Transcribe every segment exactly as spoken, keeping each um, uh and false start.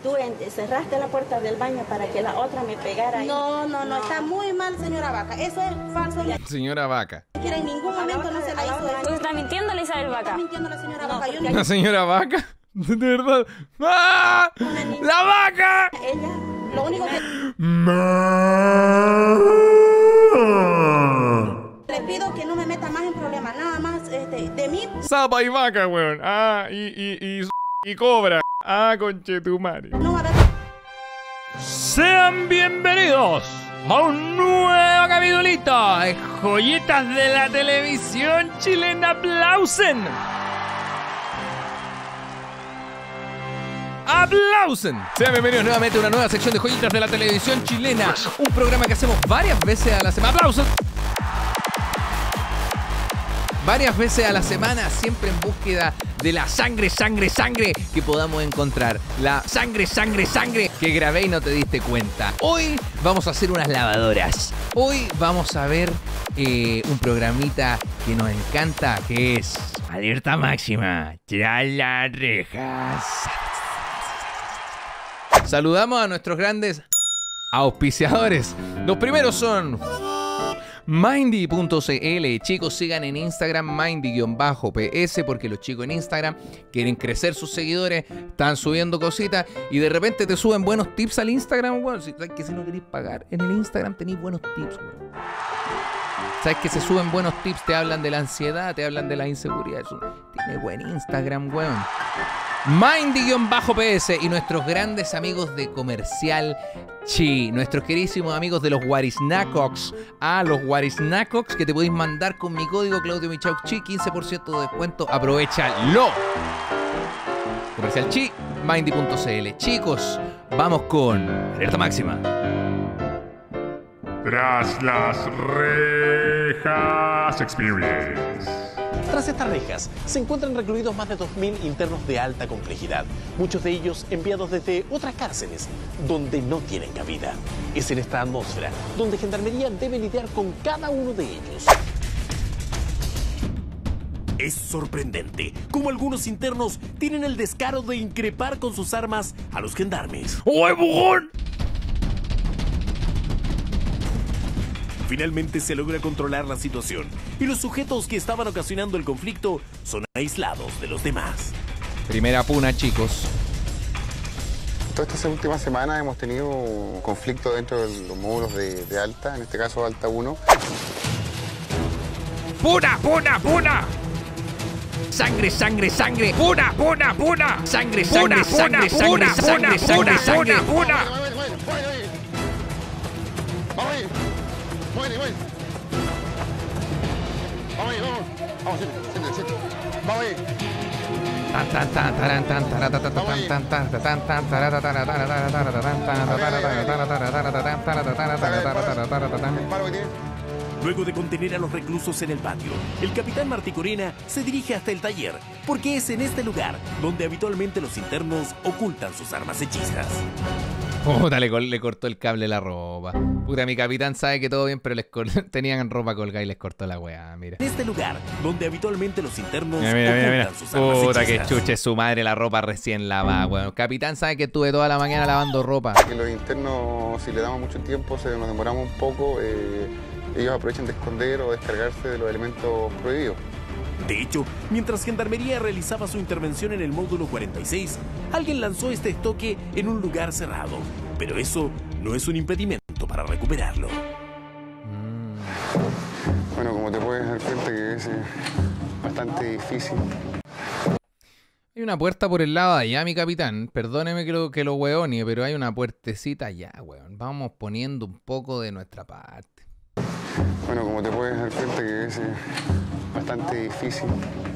tú cerraste la puerta del baño para que la otra me pegara ahí. No, no, no, no, está muy mal, señora Vaca. Eso es falso. Señora Vaca. En ningún momento no se la hizo eso. Usted está mintiendo, Isabel Vaca. Está mintiendo la señora No, Vaca. Yo porque- no... ¿La señora Vaca? De verdad. ¡Ah! ¡La vaca! Ella, lo único que le pido que no me meta más en problemas, nada más este, de mí. Zapa y vaca, weón. Ah, y, y, y, y cobra. Ah, conchetumare. No va a haber... Sean bienvenidos a un nuevo capitulito de Joyitas de la Televisión Chilena. ¡Aplausen! ¡Aplausen! Sean bienvenidos nuevamente a una nueva sección de Joyitas de la Televisión Chilena. Un programa que hacemos varias veces a la semana. ¡Aplausos! Varias veces a la semana, siempre en búsqueda de la sangre, sangre, sangre que podamos encontrar. La sangre, sangre, sangre que grabé y no te diste cuenta. Hoy vamos a hacer unas lavadoras. Hoy vamos a ver eh, un programita que nos encanta, que es Alerta Máxima, tras las rejas. Saludamos a nuestros grandes auspiciadores. Los primeros son Mindy punto cl. Chicos, sigan en Instagram Mindy-P S, porque los chicos en Instagram quieren crecer sus seguidores, están subiendo cositas y de repente te suben buenos tips al Instagram. Bueno, si, ¿sabes que si no queréis pagar en el Instagram tenéis buenos tips, bueno. ¿Sabes que se suben buenos tips? Te hablan de la ansiedad, te hablan de la inseguridad. Eso tiene buen Instagram, weón. Mindy-P S y nuestros grandes amigos de Comercial Chi, nuestros queridísimos amigos de los Guarisnacox. Ah, los Guarisnacox que te podéis mandar con mi código Claudio Michaux Chi, quince por ciento de descuento, aprovechalo. Comercial Chi, Mindy punto cl. Chicos, vamos con Alerta Máxima. Tras las rejas Experience. Tras estas rejas se encuentran recluidos más de dos mil internos de alta complejidad, muchos de ellos enviados desde otras cárceles donde no tienen cabida. Es en esta atmósfera donde Gendarmería debe lidiar con cada uno de ellos. Es sorprendente cómo algunos internos tienen el descaro de increpar con sus armas a los gendarmes. ¡Uy, bujón! Finalmente se logra controlar la situación y los sujetos que estaban ocasionando el conflicto son aislados de los demás. Primera puna, chicos. Toda esta última semana hemos tenido conflicto dentro de los módulos de, de Alta, en este caso Alta uno. ¡Puna, puna, puna! Sangre, sangre, sangre. ¡Puna, puna, puna! Sangre, sangre, sangre, sangre, sangre, sangre, sangre, puna. ¡Vamos ahí! ¡Muere, muere! ¡Vamos ahí, vamos! ¡Vamos, siéntate, siéntate! ¡Vamos ahí! Tan tan tan taran tan tarata tan tan tan tan tan tan tarata tarata tarata tarata tan. Luego de contener a los reclusos en el patio, el capitán Martí Corena se dirige hasta el taller, porque es en este lugar donde habitualmente los internos ocultan sus armas hechizas. Puta, le, le cortó el cable a la ropa. Puta, mi capitán sabe que todo bien, pero les tenían ropa colgada y les cortó la weá, mira. En este lugar donde habitualmente los internos Mira, mira, mira, mira. ocultan sus armas Puta, que hechizas. chuche su madre la ropa recién lavada, weón. Capitán sabe que estuve toda la mañana lavando ropa. Que los internos, si le damos mucho tiempo, se nos demoramos un poco, eh, ellos aprovechan de esconder o descargarse de los elementos prohibidos. De hecho, mientras Gendarmería realizaba su intervención en el módulo cuarenta y seis, alguien lanzó este estoque en un lugar cerrado. Pero eso no es un impedimento para recuperarlo. Bueno, como te puedes dar cuenta que es eh, bastante difícil. Hay una puerta por el lado de allá, mi capitán. Perdóneme que lo, que lo weonie, pero hay una puertecita allá, weón. Vamos poniendo un poco de nuestra parte. Bueno, como te puedes dar cuenta que es eh, bastante difícil.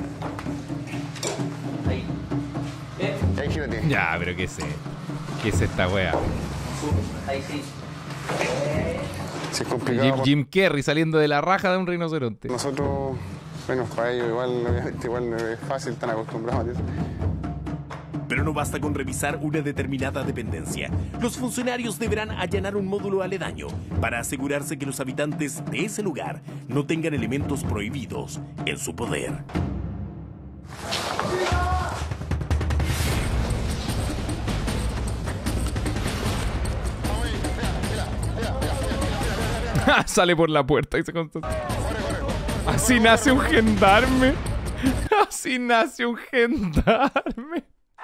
Ahí. Ahí, gírate. Ya, pero qué es, qué es esta wea. Ahí sí. Sí, es complicado. Jim, Jim Carrey saliendo de la raja de un rinoceronte. Nosotros, bueno, para ellos igual, obviamente, igual no es fácil, están acostumbrados a eso. Pero no basta con revisar una determinada dependencia. Los funcionarios deberán allanar un módulo aledaño para asegurarse que los habitantes de ese lugar no tengan elementos prohibidos en su poder. Sale por la puerta, dice Constantino. Así nace un gendarme. Así nace un gendarme.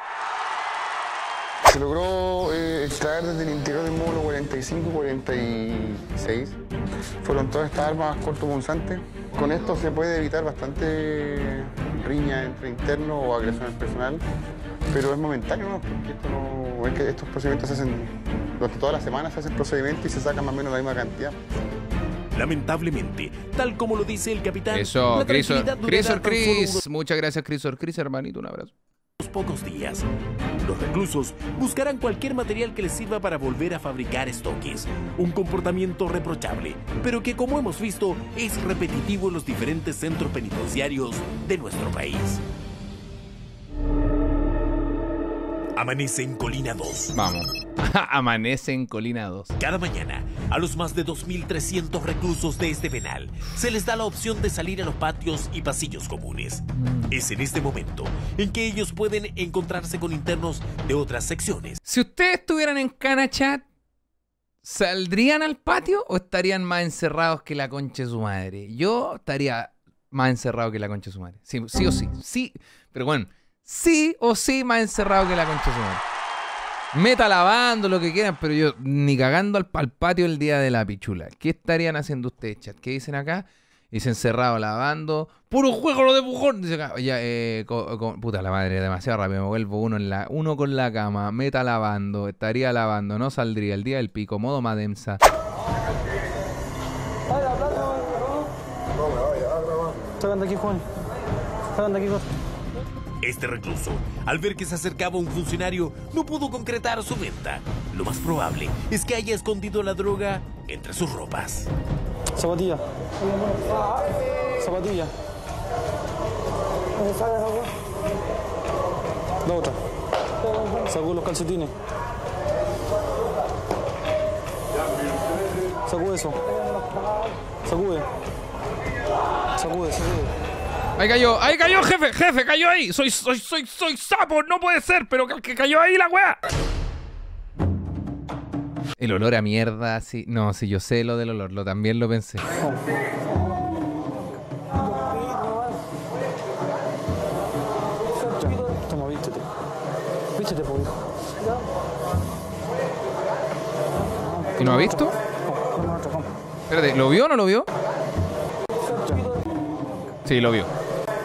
Se logró eh, extraer desde el interior del módulo cuarenta y cinco y cuarenta y seis. Fueron todas estas armas cortopunzantes. Con esto se puede evitar bastante riña entre internos o agresión al personal, pero es momentáneo, ¿no? Porque esto no, es que estos procedimientos se hacen durante todas las semanas, se hacen procedimientos y se sacan más o menos la misma cantidad. Lamentablemente, tal como lo dice el capitán, Eso, la Crisor, tranquilidad durará Crisor, tan solo Cris. unos Muchas gracias, Crisor, Cris, hermanito, un abrazo. pocos días. Los reclusos buscarán cualquier material que les sirva para volver a fabricar estoques. Un comportamiento reprochable, pero que, como hemos visto, es repetitivo en los diferentes centros penitenciarios de nuestro país. Amanece en Colina dos. Vamos. Amanece en Colina dos. Cada mañana, a los más de dos mil trescientos reclusos de este penal se les da la opción de salir a los patios y pasillos comunes. Es en este momento en que ellos pueden encontrarse con internos de otras secciones. Si ustedes estuvieran en Canachat, ¿saldrían al patio o estarían más encerrados que la concha de su madre? Yo estaría más encerrado que la concha de su madre. Sí, sí o sí. Sí, pero bueno, sí o sí más encerrado que la concha de su madre. Meta lavando, lo que quieran, pero yo ni cagando al, al patio el día de la pichula. ¿Qué estarían haciendo ustedes, chat? ¿Qué dicen acá? Dicen encerrado lavando. ¡Puro juego lo de pujón! Dice acá. Ya, eh, co, co, puta la madre, demasiado rápido. Me vuelvo uno, en la, uno con la cama. Meta lavando. Estaría lavando. No saldría. El día del pico. Modo Mademsa. Sacan de aquí, Juan. Sacan de aquí, Juan. Este recluso, al ver que se acercaba un funcionario, no pudo concretar su venta. Lo más probable es que haya escondido la droga entre sus ropas. Zapatilla. Zapatilla. La otra. Sacó los calcetines. Sacó eso. Sacude. Sacude, sacude. Ahí cayó, ahí cayó, jefe, jefe, cayó ahí. Soy, soy, soy, soy sapo, no puede ser, pero que, que cayó ahí la weá. El olor a mierda, sí. No, sí, yo sé lo del olor, lo también lo pensé. Toma, vístete. Vístete, por hijo. ¿Y no ha visto? Espérate, ¿lo vio o no lo vio? Sí, lo vio.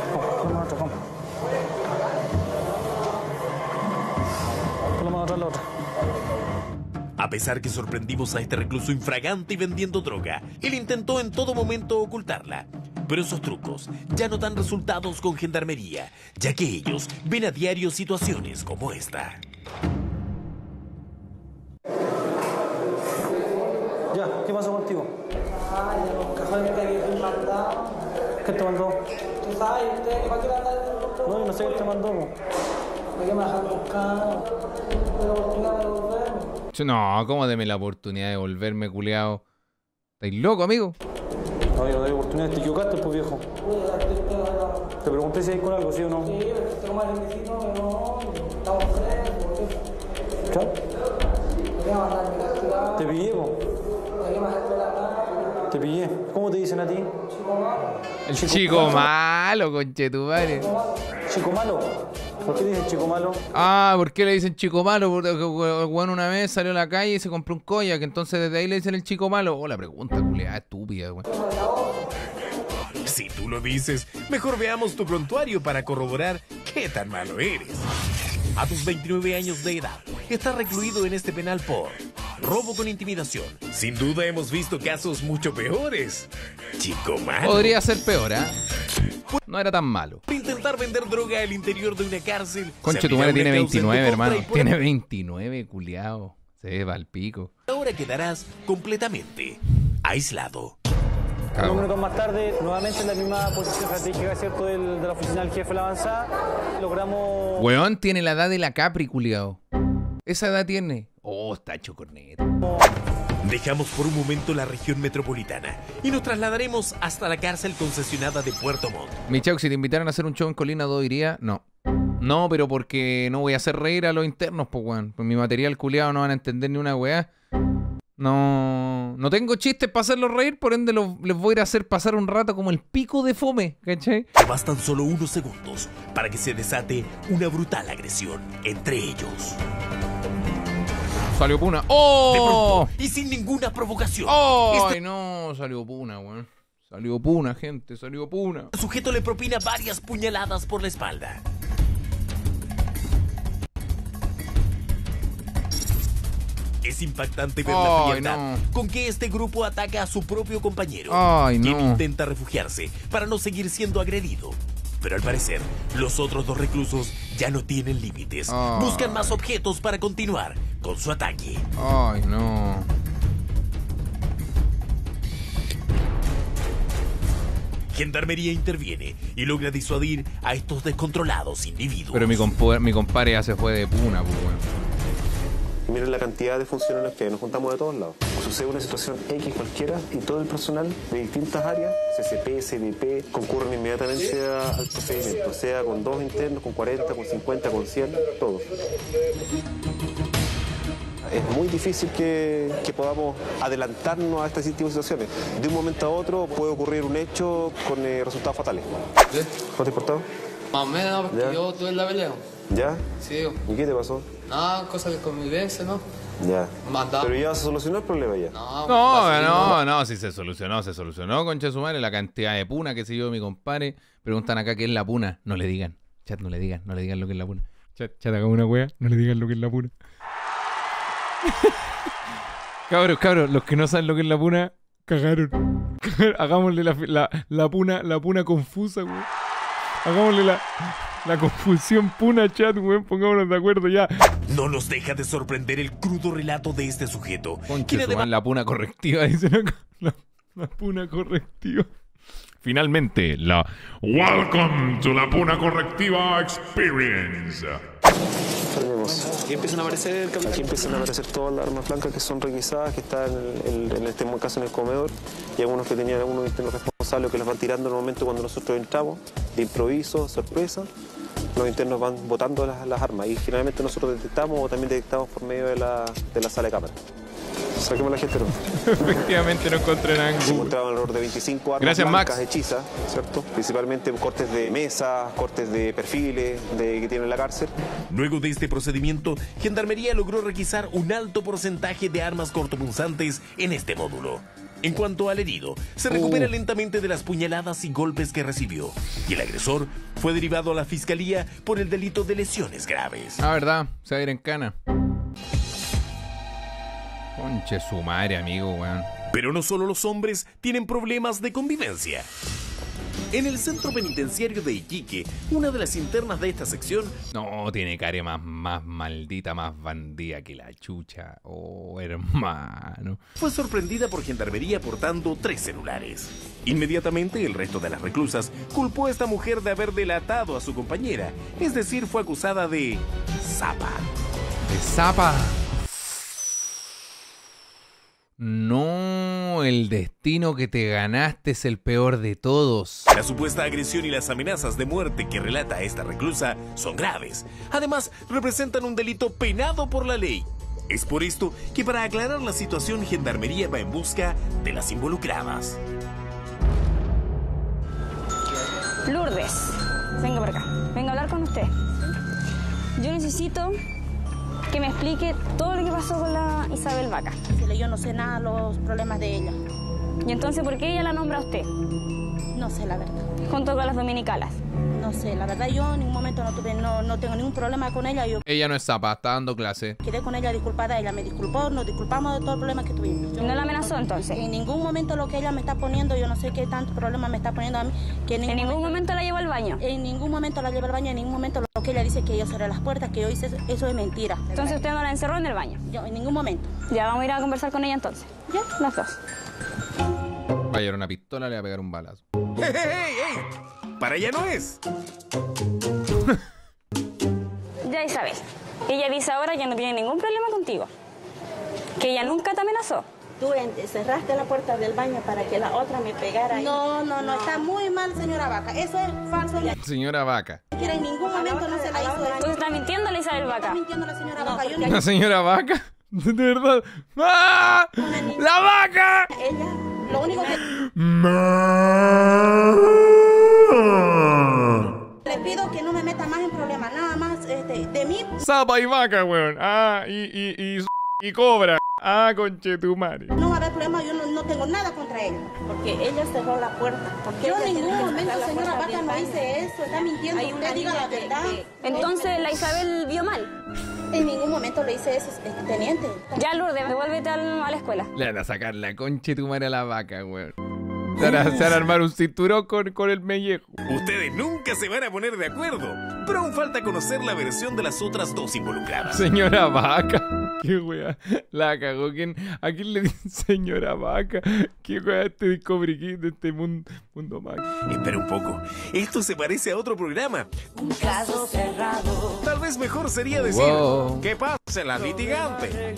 A pesar que sorprendimos a este recluso infragante y vendiendo droga, él intentó en todo momento ocultarla. Pero esos trucos ya no dan resultados con gendarmería, ya que ellos ven a diario situaciones como esta. Ya, ¿qué pasó contigo? Ay, los cajones que había mandado. ¿Qué te mandó? Tú sabes, usted, ¿para qué mandar el otro? No, yo no sé qué te mandó. ¿Por qué me dejan buscar? ¿De la oportunidad de devolverme? No, ¿cómo deme la oportunidad de volverme, culeado? ¿Estáis loco, amigo? No, yo no doy oportunidad, te equivocaste, pues, viejo. Te pregunté si hay con algo, ¿sí o no? Sí, pero tengo más requisitos, pero no, estamos presos. ¿Qué? ¿Por qué me mandaron capturado? Te pillé, po. ¿Por qué me dejaste la cara? Te pillé. ¿Cómo te dicen a ti? Chico malo. El chico, chico malo, conchetumare. ¿Chico malo? ¿Por qué dices chico malo? Ah, ¿por qué le dicen chico malo? Porque bueno, una vez salió a la calle y se compró un koyak, entonces desde ahí le dicen el chico malo. Oh, la pregunta, culiada, estúpida, güey. Si tú lo dices, mejor veamos tu prontuario para corroborar qué tan malo eres. A tus veintinueve años de edad, estás recluido en este penal por robo con intimidación. Sin duda hemos visto casos mucho peores. Chico malo. Podría ser peor, ¿eh? No era tan malo. Por intentar vender droga al interior de una cárcel. Concha, tu madre tiene veintinueve, hermano. Tiene veintinueve, culiao. Se ve al pico. Ahora quedarás completamente aislado. Unos minutos más tarde, nuevamente en la misma posición estratégica, ¿cierto? Del, de la oficina del jefe de la avanzada, logramos... Weón, tiene la edad de la Capri, culiao. Esa edad tiene. Oh, está hecho corneta. Dejamos por un momento la región metropolitana y nos trasladaremos hasta la cárcel concesionada de Puerto Montt. Michau, si te invitaran a hacer un show en Colina dos, iría, no. No, pero porque no voy a hacer reír a los internos, pues, weón. Pues mi material culiado no van a entender ni una weá. No, no tengo chistes para hacerlos reír, por ende los, les voy a ir a hacer pasar un rato como el pico de fome, ¿cachai? Bastan solo unos segundos para que se desate una brutal agresión entre ellos. Salió Puna. ¡Oh! De pronto, y sin ninguna provocación. ¡Oh! Este ¡Ay, no! Salió Puna, weón. Salió Puna, gente, salió Puna. El sujeto le propina varias puñaladas por la espalda. Es impactante ver la Ay, frialdad no. con que este grupo ataca a su propio compañero, Ay, quien no. intenta refugiarse para no seguir siendo agredido. Pero al parecer, los otros dos reclusos ya no tienen límites. Ah. Buscan más objetos para continuar con su ataque. Ay, no. Gendarmería interviene y logra disuadir a estos descontrolados individuos. Pero mi, compa mi compadre ya se fue de Puna, pues, weón. Miren la cantidad de funcionarios que hay, nos juntamos de todos lados. Sucede una situación X cualquiera y todo el personal de distintas áreas, C C P, C D P, concurren inmediatamente a, al procedimiento, sea con dos internos, con cuarenta, con cincuenta, con cien, todos. Es muy difícil que, que podamos adelantarnos a este tipo de situaciones. De un momento a otro puede ocurrir un hecho con eh, resultados fatales. ¿Sí? ¿No te importaba? Más o menos, porque ¿Ya? yo tuve la pelea. ¿Ya? Sí, digo. ¿Y qué te pasó? Nada, cosas de convivencia, ¿no? Ya. Mandado. Pero ya se solucionó el problema ya. No, No, no, no, si se solucionó, se solucionó, concha de su madre, la cantidad de Puna que se llevó mi compadre. Preguntan acá qué es la Puna. No le digan, chat, no le digan, no le digan lo que es la Puna. Chat, chat, hagamos una wea, no le digan lo que es la Puna. Cabros, cabros, los que no saben lo que es la Puna, cagaron. Cagaron. Hagámosle la, la, la Puna, la Puna confusa, weón. Hagámosle la, la confusión Puna, chat, weón. Pongámonos de acuerdo ya. No nos deja de sorprender el crudo relato de este sujeto. Concha su madre, la Puna correctiva, dicen acá. La, la Puna correctiva. Finalmente, la Welcome to la Puna Correctiva Experience. Aquí empiezan a aparecer, aquí empiezan a aparecer todas las armas blancas que son requisadas, que están en, el, en este caso en el comedor, y algunos que tenían algunos internos responsables que los van tirando en el momento cuando nosotros entramos, de improviso, sorpresa. Los internos van botando las, las armas y finalmente nosotros detectamos o también detectamos por medio de la, de la sala de cámara. Saquemos la gente, ¿no? Efectivamente no encontré nada en Se encontraban alrededor de veinticinco armas Gracias, blancas Max. hechizas, ¿cierto? Principalmente cortes de mesa, cortes de perfiles de, que tiene en la cárcel. Luego de este procedimiento, Gendarmería logró requisar un alto porcentaje de armas cortopunzantes en este módulo. En cuanto al herido, se recupera Uh. lentamente de las puñaladas y golpes que recibió, y el agresor fue derivado a la fiscalía por el delito de lesiones graves. Ah, verdad, se va a ir en cana. Conche su madre, amigo, weón. Pero no solo los hombres tienen problemas de convivencia. En el centro penitenciario de Iquique, una de las internas de esta sección No, tiene cara más, más maldita, más bandida que la chucha. Oh, hermano. fue sorprendida por Gendarmería portando tres celulares. Inmediatamente, el resto de las reclusas culpó a esta mujer de haber delatado a su compañera, es decir, fue acusada de zapa. De zapa. No, el destino que te ganaste es el peor de todos. La supuesta agresión y las amenazas de muerte que relata esta reclusa son graves. Además, representan un delito penado por la ley. Es por esto que para aclarar la situación, Gendarmería va en busca de las involucradas. Lourdes, venga por acá. Venga a hablar con usted. Yo necesito que me explique todo lo que pasó con la Isabel Vaca. Yo no sé nada de los problemas de ella. ¿Y entonces por qué ella la nombra a usted? No sé, la verdad. Junto con las dominicalas. No sé, la verdad yo en ningún momento no tuve, no, no tengo ningún problema con ella. Yo Ella no es zapa, está dando clase. quedé con ella disculpada, ella me disculpó, nos disculpamos de todos los problemas que tuvimos. ¿Y no la amenazó entonces? En ningún momento lo que ella me está poniendo, yo no sé qué tanto problema me está poniendo a mí. Que en ¿En ningún, ningún momento la llevó al baño? En ningún momento la llevo al baño, en ningún momento lo que ella dice que yo cerré las puertas, que yo hice, eso es mentira. Entonces usted no la encerró en el baño. Yo en ningún momento. Ya, vamos a ir a conversar con ella entonces. ¿Ya? Las dos. Va a llevar una pistola, le va a pegar un balazo. ¡Hey, hey, hey! ¡Para allá no es! Ya, Isabel. Ella dice ahora que no tiene ningún problema contigo. Que ella nunca te amenazó. Tú cerraste la puerta del baño para que la otra me pegara. No, no, no, está muy mal, señora Vaca. Eso es falso. Señora Vaca. En ningún momento no se la hizo. Tú estás mintiendo a la Isabel Vaca. Está mintiendo la señora Vaca. Yo ¿La señora Vaca? De verdad. ¡Ah! ¡La vaca! Ella, lo único que... Le pido que no me meta más en problemas, nada más este, de mí. Zapa y vaca, weón. Ah, y, y, y, y cobra. Ah, conchetumare. No va a haber problema, yo no, no tengo nada contra ella. Porque ella cerró la puerta. Porque Yo en ella ningún tiene que momento, cerrar la señora puerta Vaca, del no baño. hice eso. Está mintiendo, Hay una usted diga la niña que- verdad. que- Entonces la Isabel vio mal. En ningún momento le hice eso, este, teniente. Ya, Lourdes, devuélvete al- a la escuela. Le van a sacar la conchetumare a la vaca, weón. Se van a, se van a armar un cinturón con, con el mellejo. Ustedes nunca se van a poner de acuerdo, pero aún falta conocer la versión de las otras dos involucradas. Señora vaca. Qué wea. La cagó. ¿Quién? ¿A quién le dicen señora vaca? Qué wea este Discovery Kids de este mundo, mundo mágico. Espera un poco, esto se parece a otro programa. Un caso cerrado. Tal vez mejor sería decir, Wow. ¿qué pasa la litigante?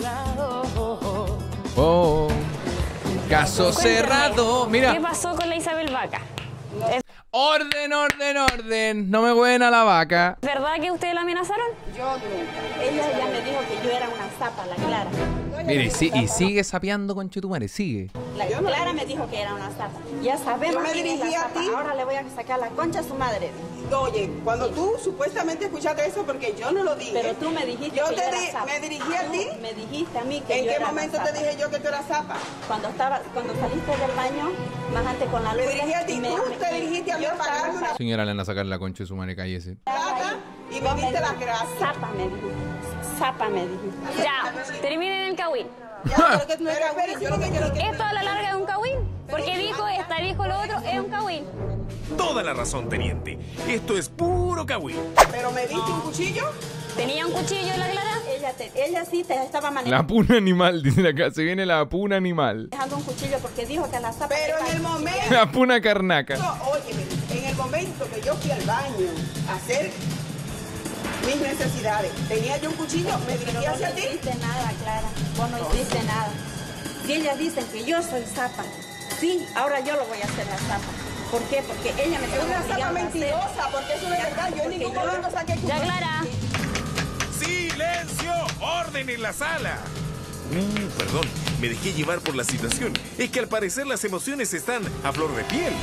Oh. Caso cerrado. Mira. ¿Qué pasó con la Isabel Vaca? ¿Es Orden, orden, orden. No me hueven a la vaca. verdad que ustedes la amenazaron? Yo nunca. Ella ya me dijo que yo era una zapa, la Clara. Mire, y, si- y sigue sapeando con Chetumare, sigue. La Clara me dijo que era una zapa. Ya sabemos Yo me quién es la dirigí a zapa. ti. Ahora le voy a sacar la concha a su madre. Oye, cuando tú supuestamente escuchaste eso, porque yo no lo dije. Pero tú me dijiste yo que te yo era di- zapa. me dirigí a Tú ti. Me dijiste a mí que ¿En yo qué era momento una te zapa. dije yo que tú eras zapa? Cuando estaba, cuando saliste del baño, bajaste con la luz. Me dirigí a ti, tú te dirigiste a mí a pagarme una Señora, le van a sacar la concha de su madre, cállese. plata y me diste las gracias. Zapa me dijiste. Zapa me dijiste. Ya, terminen el cagüín. Ya, pero que tú no eres cagüín, yo lo que quiero que... Esto a la larga es un cagüín. Porque dijo esta, dijo lo otro, es un cagüín. Toda la razón, teniente. Esto es puro cagüín. Pero me diste un cuchillo. ¿Tenía un cuchillo la Clara? Ella, te, ella sí te estaba La manejando puna animal, dice acá. Se viene la puna animal. un cuchillo porque dijo que la zapa... Pero te en el pa- momento... La puna carnaca. Óyeme, en el momento que yo fui al baño a hacer mis necesidades, tenía yo un cuchillo, me Pero dirigí vos hacia no ti. hiciste nada, Clara. Vos no hiciste nada. Si ellas dicen que yo soy zapa, sí, ahora yo lo voy a hacer la zapa. ¿Por qué? Porque ella me Es está una zapa obligando a hacer. mentirosa, porque eso no es verdad. Yo en ningún Porque yo- momento saqué Ya, Clara. ¡Silencio! ¡Orden en la sala! Mm, perdón, me dejé llevar por la situación. Es que al parecer las emociones están a flor de piel.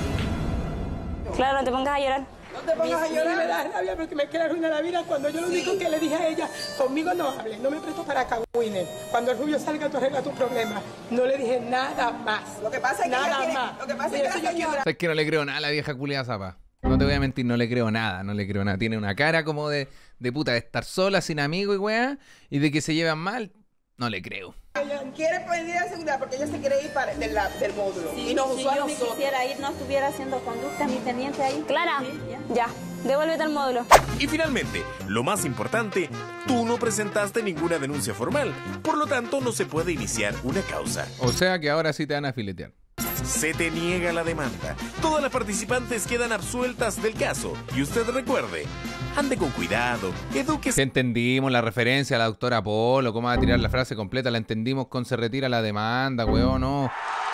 Clara, no te pongas a llorar. No te pongas a A mí me llorar. da rabia porque me quiere arruinar la vida cuando yo lo único que le dije a ella, conmigo no hables, no me presto para cagüines. Cuando el rubio salga tú arreglas tus problemas. No le dije nada más. Lo que pasa es que nada ella tiene- más. lo que pasa Y es que eso la yo señora- ¿Sabes que no le creo nada a la vieja culiada zapa? No te voy a mentir, no le creo nada, no le creo nada. Tiene una cara como de, de puta, de estar sola, sin amigos y weá, y de que se llevan mal, no le creo. Ella quiere pedir a seguridad porque ella se quiere ir para, del, la- del módulo. Si, y nos si usó a yo me nosotros. quisiera ir, no estuviera haciendo conducta mi teniente ahí. Clara, Sí, ya. ya, devuélvete al módulo. Y finalmente, lo más importante, tú no presentaste ninguna denuncia formal. Por lo tanto, no se puede iniciar una causa. O sea que ahora sí te van a filetear. Se te niega la demanda. Todas las participantes quedan absueltas del caso. Y usted recuerde, ande con cuidado, edúquese. Sí entendimos la referencia a la doctora Polo, cómo va a tirar la frase completa, la entendimos con se retira la demanda, weón, no.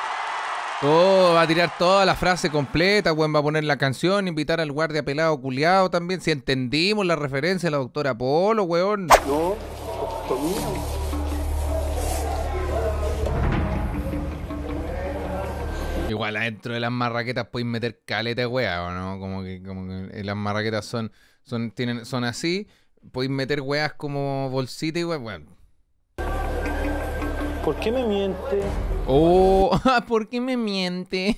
Todo, va a tirar toda la frase completa, weón, va a poner la canción, invitar al guardia pelado culiado también. Si entendimos la referencia a la doctora Polo, weón. No, conmigo. Igual adentro de las marraquetas podéis meter caleta de weá, ¿o no? Como que, como que las marraquetas son, son, tienen, son así, podéis meter weas como bolsita y weá, weón. ¿Por qué me miente? Oh, ¿por qué me miente?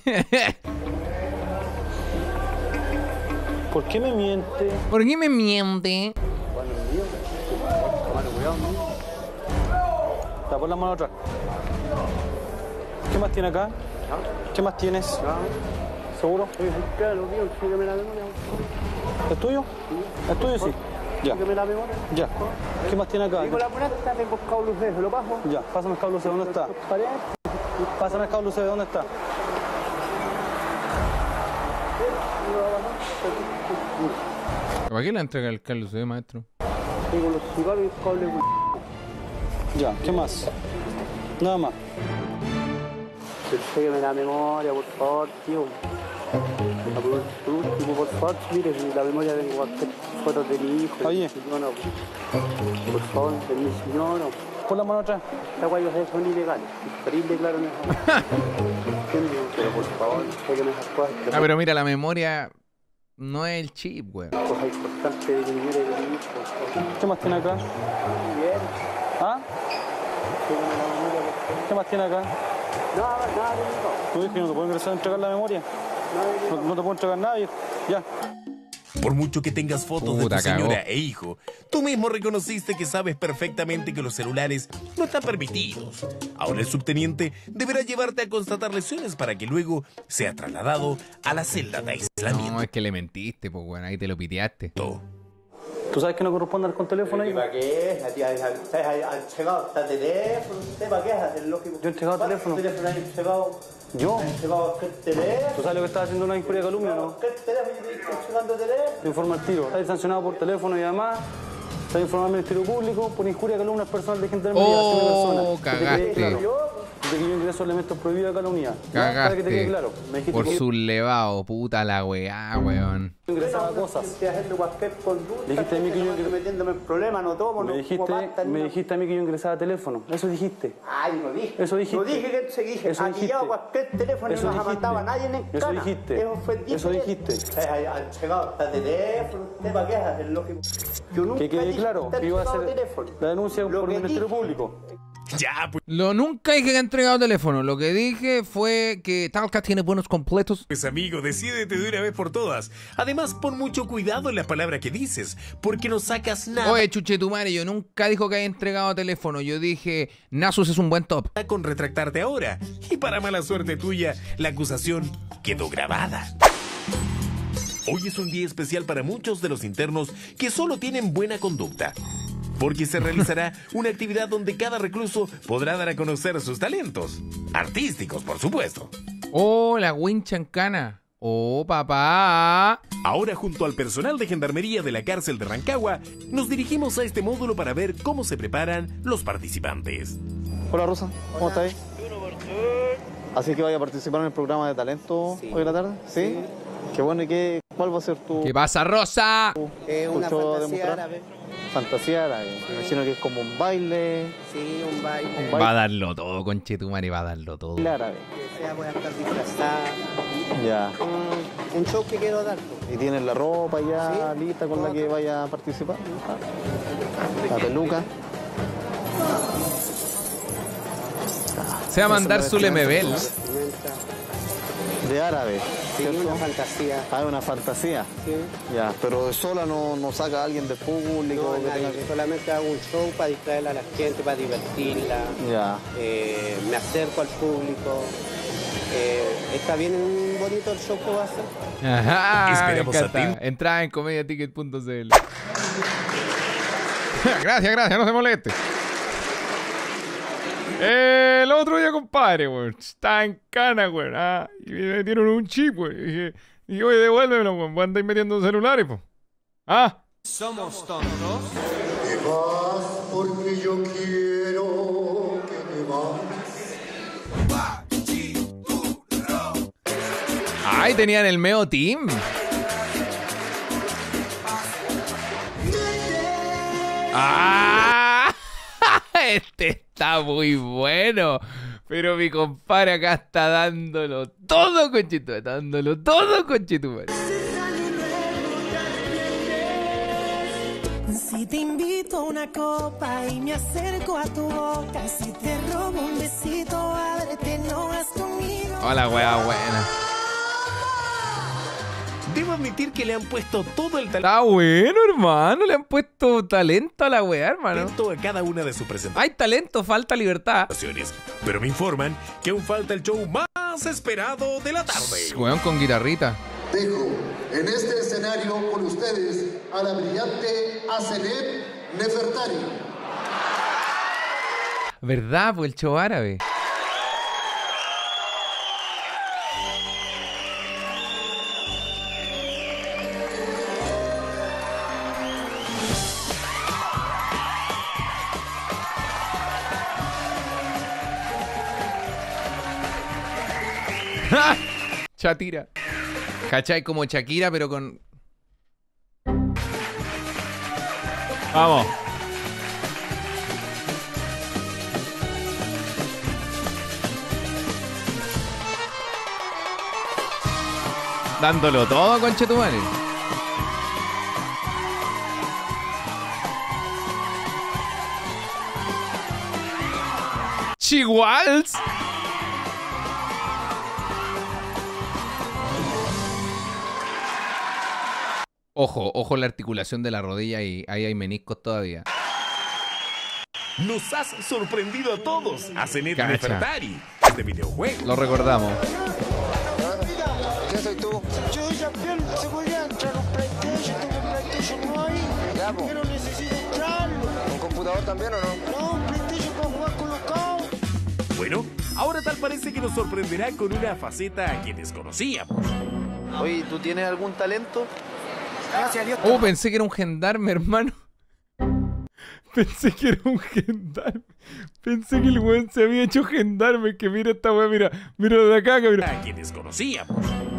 ¿Por qué me miente? ¿Por qué me miente? Bueno, mío. Bueno, cuidado, mío. Está por la mano atrás. ¿Qué más tiene acá? ¿Qué más tienes? ¿Seguro? Claro, tío, sígueme la memoria. ¿Es tuyo? ¿Es tuyo, sí? Ya. Sígueme la memoria. Ya. ¿Qué más tiene acá? Digo la plata, tengo cable U C, ¿se lo paso? Ya, pásame el cable U C, ¿dónde está? Pásame el cable U C, ¿dónde está? ¿Para qué le entrega el Carlos C, maestro? Tengo los cigarros y el cable. Ya, ¿qué más? Nada más. Sígueme la memoria, por favor, tío. Por último, por favor, mire, si la memoria tengo cualquier foto de mi hijo. Oye. Yo no, por favor, de mi señor. Pon la mano atrás. Estas guayas son ilegales. Terrible claro en esa. Pero por favor, saquen esas cosas. Ah, pero mira, la memoria no es el chip, güey. Cosa importante de dinero y de vivir. ¿Qué más tiene acá? Bien. ¿Ah? ¿Qué más tiene acá? Nada, nada, no. ¿Tú dices que no te puedo ingresar a entregar la memoria? No, no te puedo entregar nada, viejo. Ya. Por mucho que tengas fotos Puta, de tu señora cagó. e hijo, tú mismo reconociste que sabes perfectamente que los celulares no están permitidos. Ahora el subteniente deberá llevarte a constatar lesiones para que luego sea trasladado a la celda de aislamiento. No, es que le mentiste, pues, bueno, ahí te lo piteaste. ¿Tú sabes que no corresponde andar con teléfono ahí? ¿Para qué? ¿Han llegado hasta teléfono? ¿Usted para qué es lógico? Yo he entregado teléfono. ¿Cuántos teléfonos han entregado? ¿Yo? ¿Han entregado qué teléfono? ¿Tú sabes lo que estás haciendo una injuria de calumnia, no? ¿Qué teléfono? Yo te estoy entregando teléfono. Te informo al tiro. Estás sancionado por teléfono y además estás informado al Ministerio Público por injuria de calumnia personal de gendarmería hacia mi persona. Oh, Que te quede cagaste. claro. De que yo ingreso elementos prohibidos de calumnia. ¿Ya? Para que te quede Cagaste claro. Me dijiste por que sublevado, puta la weá, weón. yo ingresaba cosas. Estoy haciendo cualquier conducta. Dijiste a mí que yo estoy metiéndome en problemas, no tomo, Me no dijiste, como pasta, ni me nada. dijiste a mí que yo ingresaba a teléfono. Eso dijiste. Ay, no dije. Eso dijiste. No dije que se dije. Eso Aquí dijiste. llevo cualquier teléfono y Eso no se dijiste. mandaba a nadie en el Eso cana. dijiste. Eso fue Eso diferente. dijiste. Ay, Han llegado hasta teléfono. ¿Usted para qué es lógico? Yo nunca Que quede dije claro que que iba a entregado hacer teléfono. la denuncia Lo por que el Ministerio dije- Público. Ya, pues. Lo nunca dije que ha entregado teléfono. Lo que dije fue que Talca tiene buenos completos. Pues amigo, decídete de una vez por todas. Además, pon mucho cuidado en las palabras que dices, porque no sacas nada Oye, chuchetumare, yo nunca dijo que haya entregado teléfono. Yo dije, Nasus es un buen top. con retractarte ahora. Y para mala suerte tuya, la acusación quedó grabada. Hoy es un día especial para muchos de los internos que solo tienen buena conducta, porque se realizará una actividad donde cada recluso podrá dar a conocer sus talentos. Artísticos, por supuesto. Oh, la wincha en cana. Oh, papá. Ahora, junto al personal de gendarmería de la cárcel de Rancagua, nos dirigimos a este módulo para ver cómo se preparan los participantes. Hola Rosa, ¿cómo estás? Así que vaya a participar en el programa de talento hoy en la tarde, ¿sí? Qué bueno, ¿y qué, cuál va a ser tu, ¿Qué pasa, Rosa? Es tu una show a fantasía demostrar? árabe. Fantasía árabe. Me imagino que es como un baile. Sí, un baile. Un Va a baile darlo todo, conchetumare, va a darlo todo. árabe. Que sea, voy a estar disfrazada. Ya. Un, un show que quiero dar. ¿Y tienes la ropa ya Sí. lista con la que vaya a participar? La peluca. Se va a mandar su lemebel. De árabe. Sí, ¿cierto? una fantasía. Ah, una fantasía. Sí. Ya, pero de sola no, no saca a alguien del público. No, que nadie, tenga que- solamente hago un show para distraer a la gente, para divertirla. Ya. Eh, me acerco al público. Eh, está bien bonito el show que voy a hacer. Ajá, Esperamos me a encanta. ti. Entrada en comediaticket punto c l. Gracias, gracias, no se moleste. Eh, el otro día, compadre, güey, está en cana, güey, ah, y me metieron un chip, güey. Y dije, y oye, devuélvemelo, güey, voy a andar metiendo celulares, pues. Ah. Somos tontos. Te vas porque yo quiero que te vas. Ay, tenían el Meo Team. ¡Ah! Este está muy bueno. Pero mi compadre acá está dándolo todo, conchito. Está dándolo todo, conchito. Si te invito a una copa y me acerco a tu boca, si te robo un besito, ábrete, no vas conmigo. Hola, wea buena. Debo admitir que le han puesto todo el Está bueno, hermano. Le han puesto talento a la wea, hermano. talento a cada una de sus presentaciones. Hay talento, falta libertad. Pero me informan que aún falta el show más esperado de la tarde. Weón con guitarrita. Dejo en este escenario con ustedes a la brillante Aseneb Nefertari. ¿Verdad? Pues el show árabe. Shakira. ¿Cachai? Como Shakira, pero con... Vamos. Dándolo todo, conchetumare. Chihuahuas. Ojo, ojo la articulación de la rodilla y ahí hay meniscos todavía. Nos has sorprendido a todos. Asenet Cacha. Nefertari. Este videojuego. Lo recordamos. ¿Quién soy tú? Yo soy campeón, se podría entrar un PlayStation, tengo un PlayStation no hay. Ya, po. Yo no necesito entrarlo. ¿Un computador también o no? No, un PlayStation para jugar colocado. Bueno, ahora tal parece que nos sorprenderá con una faceta que desconocíamos. Oye, ¿tú tienes algún talento? Gracias a Dios. Oh, pensé que era un gendarme, hermano. Pensé que era un gendarme. Pensé que el weón se había hecho gendarme. Que mira esta weón, mira. Mira de acá, cabrón. A que desconocíamos.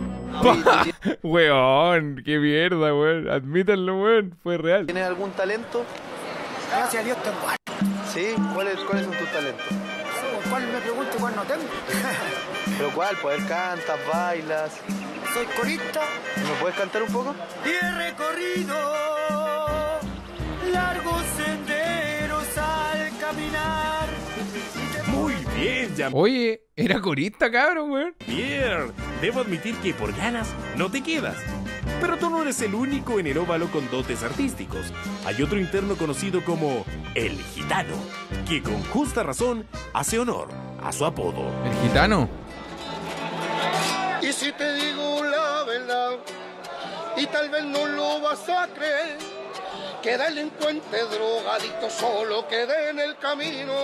Weón, qué mierda, weón. Admítanlo, weón. Fue real. ¿Tienes algún talento? Gracias a Dios tengo. ¿Sí? ¿Cuáles, cuáles son tus talentos? ¿Cuál me pregunto y cuál no tengo? ¿Pero cuál? Poder cantas, bailas. Soy corista. ¿Me puedes cantar un poco? Y he recorrido largos senderos al caminar. Muy bien, Jean. Oye, era corista, cabrón, weón. Pierre, debo admitir que por ganas no te quedas. Pero tú no eres el único en el óvalo con dotes artísticos. Hay otro interno conocido como El Gitano, que con justa razón hace honor a su apodo. ¿El gitano? Y si te digo la verdad, y tal vez no lo vas a creer, que delincuente drogadicto solo quede en el camino.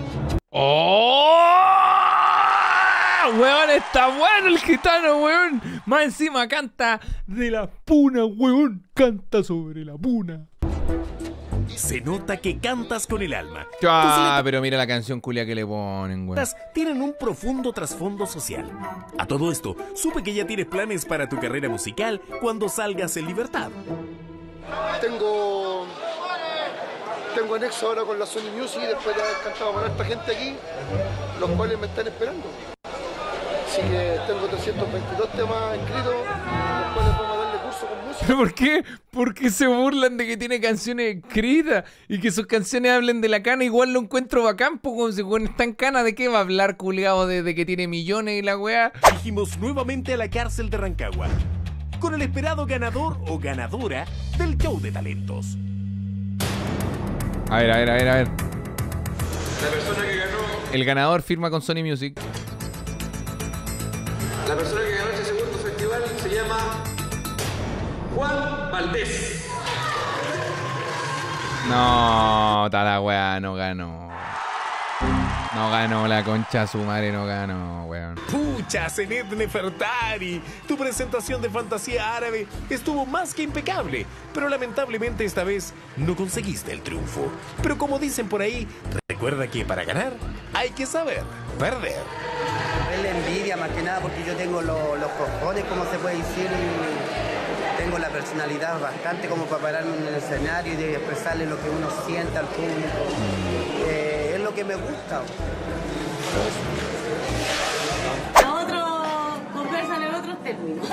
¡Oh! Weón, está bueno el gitano, weón. Más encima canta de la puna, weón. Canta sobre la puna. Se nota que cantas con el alma. Ah, pero mira la canción culia que le ponen, weón. Tienen un profundo trasfondo social. A todo esto, supe que ya tienes planes para tu carrera musical cuando salgas en libertad. Tengo... Tengo anexo ahora con la Sony Music después de haber cantado con esta gente aquí, los cuales me están esperando. Así que tengo trescientos veintidós temas escritos, los cuales vamos a darle curso con música. ¿Pero por qué? ¿Por qué se burlan de que tiene canciones escritas y que sus canciones hablen de la cana? Igual lo encuentro bacán, pues como si bueno, está en cana, ¿de qué va a hablar, culiado? De, de que tiene millones y la weá. Dijimos nuevamente a la cárcel de Rancagua, con el esperado ganador o ganadora del show de talentos. A ver, a ver, a ver, a ver. La persona que ganó... El ganador firma con Sony Music. La persona que ganó este segundo festival se llama Juan Valdés. No, ta la weá, no ganó. No ganó la concha, su madre no ganó, weón. Pucha, Asenet Nefertari, tu presentación de fantasía árabe estuvo más que impecable, pero lamentablemente esta vez no conseguiste el triunfo. Pero como dicen por ahí, recuerda que para ganar hay que saber perder. Es la envidia más que nada porque yo tengo lo, los cojones, como se puede decir, y tengo la personalidad bastante como para pararme en el escenario y de expresarle lo que uno siente al público. Eh, es lo que me gusta. A otro, conversan en otros términos.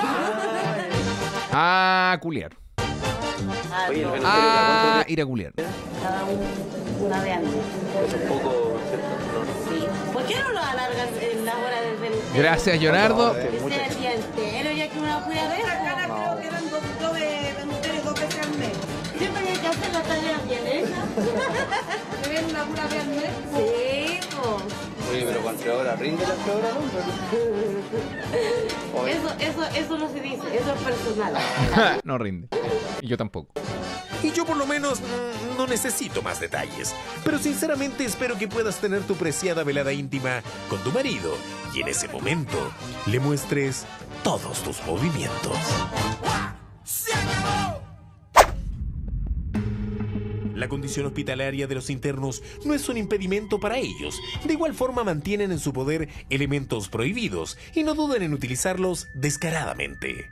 Ah, culiar. Oye, el Venezuela, Ah, ir a culiar. Cada uno, una de antes. es un poco, ¿cierto? Sí. ¿Por qué no lo alargan en la hora del del- Gracias, Leonardo. Que sea el día entero, ya que uno puede ver. Creo que eran dos, dos de, de mujeres dos veces al mes. Siempre hay que hacer la tarea bien hecha. ¿Te ven una pura vez al mes? Sí, pues. Oye, pero ¿cuántas horas rinde la flora, no? Eso, eso, eso no se dice, eso es personal. No rinde. Y yo tampoco. Y yo por lo menos mm, no necesito más detalles. Pero sinceramente espero que puedas tener tu preciada velada íntima con tu marido y en ese momento le muestres todos tus movimientos. ¡Se acabó! La condición hospitalaria de los internos no es un impedimento para ellos. De igual forma mantienen en su poder elementos prohibidos y no dudan en utilizarlos descaradamente.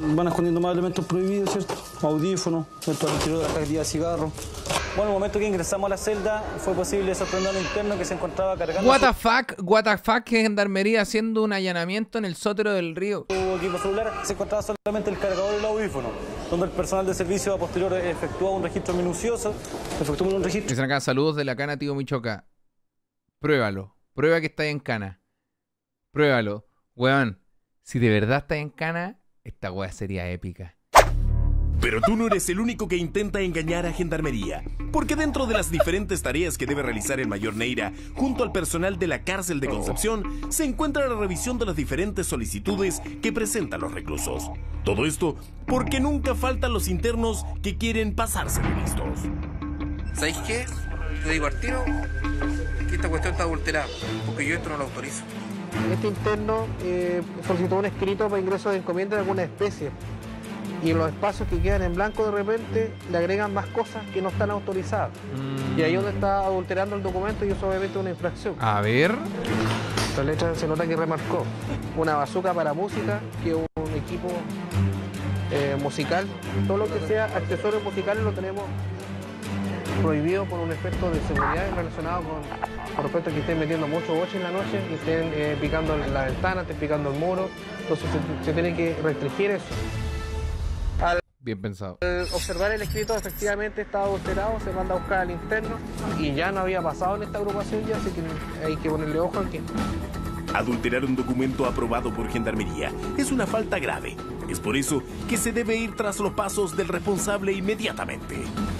Van escondiendo más elementos prohibidos, ¿cierto? Audífonos, dentro del interior de la cajetilla de cigarros. Bueno, en el momento que ingresamos a la celda, fue posible sorprender al interno que se encontraba cargando... What the fuck, what the fuck, que Gendarmería haciendo un allanamiento en el Sótero del Río. Su equipo celular se encontraba solamente el cargador y el audífono, donde el personal de servicio a posterior efectuó un registro minucioso. Efectuó un registro... Dicen acá, saludos de la Cana, tío Michoca. Pruébalo, prueba que está en Cana. Pruébalo. Weón, si de verdad está en Cana, esta weá sería épica. Pero tú no eres el único que intenta engañar a Gendarmería, porque dentro de las diferentes tareas que debe realizar el mayor Neira, junto al personal de la cárcel de Concepción, se encuentra la revisión de las diferentes solicitudes que presentan los reclusos. Todo esto porque nunca faltan los internos que quieren pasarse de listos. ¿Sabéis qué? Te digo al tiro que esta cuestión está adulterada, porque yo esto no lo autorizo. Este interno eh, solicitó un escrito para ingreso de encomienda de alguna especie. Y en los espacios que quedan en blanco de repente le agregan más cosas que no están autorizadas. Mm. Y ahí es donde está adulterando el documento y eso obviamente es una infracción. A ver. La letra se nota que remarcó una bazooka para música, que es un equipo eh, musical. Todo lo que sea accesorios musicales lo tenemos prohibido por un efecto de seguridad relacionado con, con respecto a que estén metiendo mucho boche en la noche, que estén eh, picando la ventana, estén picando el muro. Entonces se, se tiene que restringir eso. Al, Bien pensado. al observar el escrito, efectivamente estaba adulterado, se manda a buscar al interno y ya no había pasado en esta agrupación ya, así que hay que ponerle ojo aquí. Adulterar un documento aprobado por Gendarmería es una falta grave. Es por eso que se debe ir tras los pasos del responsable inmediatamente.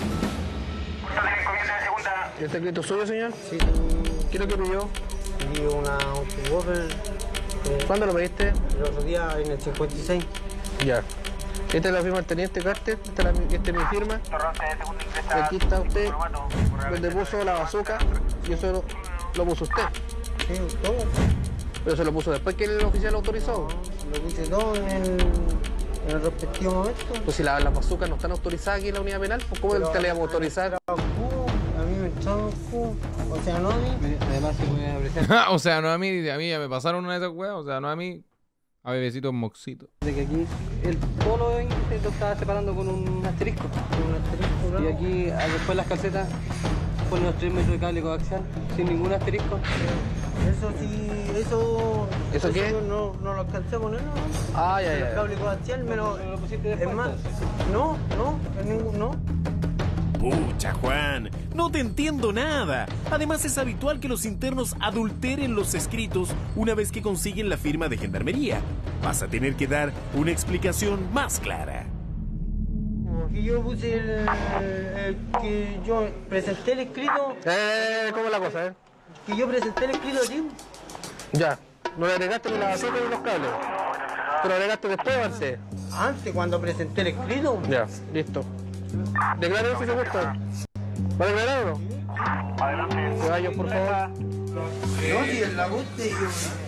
¿El secreto suyo, señor? Sí. ¿Qué es lo que pidió? Pedí una subwoofer. Eh, ¿Cuándo lo pediste? El otro día en el cincuenta y seis. Ya. Esta es la firma del teniente Carter, esta es, la, esta es mi firma. Y aquí está usted, donde puso la bazooka, y eso lo, lo puso usted. Sí, todo. Pero se lo puso después que el oficial lo autorizó. Lo puse todo en el, en el respectivo momento. Pues si la, las bazookas no están autorizadas aquí en la unidad penal, pues ¿cómo te le vamos a autorizar? A mí me echaron un cubo, o sea, no a mí. Además se puede apreciar. O sea, no a mí, a mí ya me pasaron una de esas weas, o sea, no a mí. A bebecitos moxitos. De que aquí el polo de índice lo estaba separando con un asterisco. Con un asterisco, claro. Y aquí después las calcetas ponen los tres metros de cable coaxial sin ningún asterisco. Eso sí, eso. ¿Eso, ¿eso qué? No, no lo alcancé a poner, no. Ah, ya, ya. El cable coaxial me lo. lo pusiste después. Es más, no, no, en ningún, no. Pucha, Juan, no te entiendo nada. Además, es habitual que los internos adulteren los escritos una vez que consiguen la firma de Gendarmería. Vas a tener que dar una explicación más clara. Y yo puse el, el, el que yo presenté el escrito. Eh, ¿cómo es la cosa, eh? Que yo presenté el escrito a ti. Ya, no le agregaste ni la bazooka ni los cables. ¿Pero agregaste después o antes? Antes, cuando presenté el escrito. Ya, listo. Declaren si se gusta. ¿Va a declarar o no? Adelante. Caballos, por favor. No, si en la guste yo.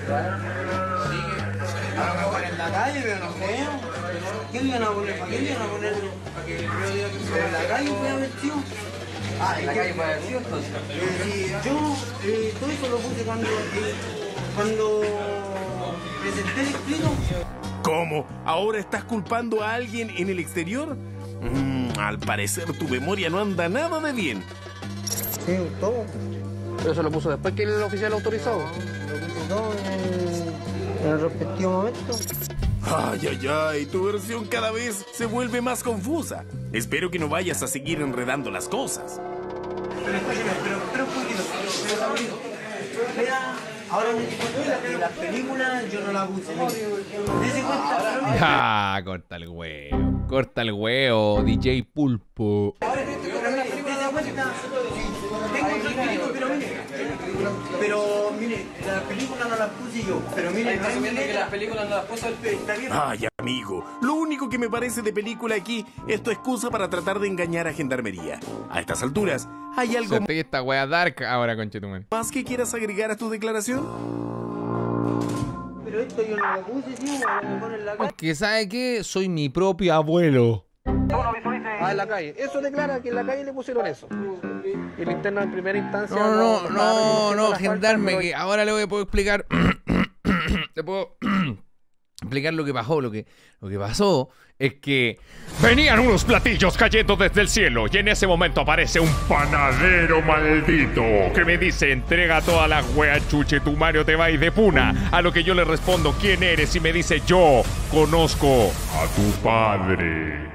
Sigue. En la calle, pero no creo. ¿Qué le iban a poner? ¿Para qué le iban a poner? En la calle fue a vestido. Ah, en la calle fue a vestido entonces. Yo eh, todo eso lo puse cuando, eh, cuando presenté el escrito. ¿Cómo? ¿Ahora estás culpando a alguien en el exterior? Mm, al parecer tu memoria no anda nada de bien. Sí, todo. Pero se lo puso después que el oficial lo autorizó. Lo puse todo en, en el respectivo momento. Ay, ay, ay, tu versión cada vez se vuelve más confusa. Espero que no vayas a seguir enredando las cosas. Pero escúcheme, pero, pero un poquito, pero Sabrito, vea, ahora me di cuenta que las películas yo no las puse. ¿Te das cuenta? Ah, corta el huevo, corta el huevo, D J Pulpo. Ahora, ¿te das cuenta? Tengo otro escrito, pero mire, pero mire, las películas no las puse yo, pero mire, ¿estás asumiendo que las películas no las puso el pe? Ay, amigo, lo único que me parece de película aquí es tu excusa para tratar de engañar a Gendarmería. A estas alturas, ¿hay algo Se esta wea dark ahora, conchetumare. más que quieras agregar a tu declaración? Pero esto yo no lo puse, tío, a lo mejor en la calle. Que ¿sabe qué? Soy mi propio abuelo. Ah, en la calle. Eso declara que en la calle le pusieron eso. Y el interno en primera instancia. No, no, no, no, la gendarme, falta, que ahora le voy a poder explicar. Le puedo explicar lo que pasó. Lo que, lo que pasó es que venían unos platillos cayendo desde el cielo y en ese momento aparece un panadero maldito que me dice: entrega todas las weas, chuche, tu Mario te va a ir de puna. A lo que yo le respondo: ¿quién eres? Y me dice: yo conozco a tu padre.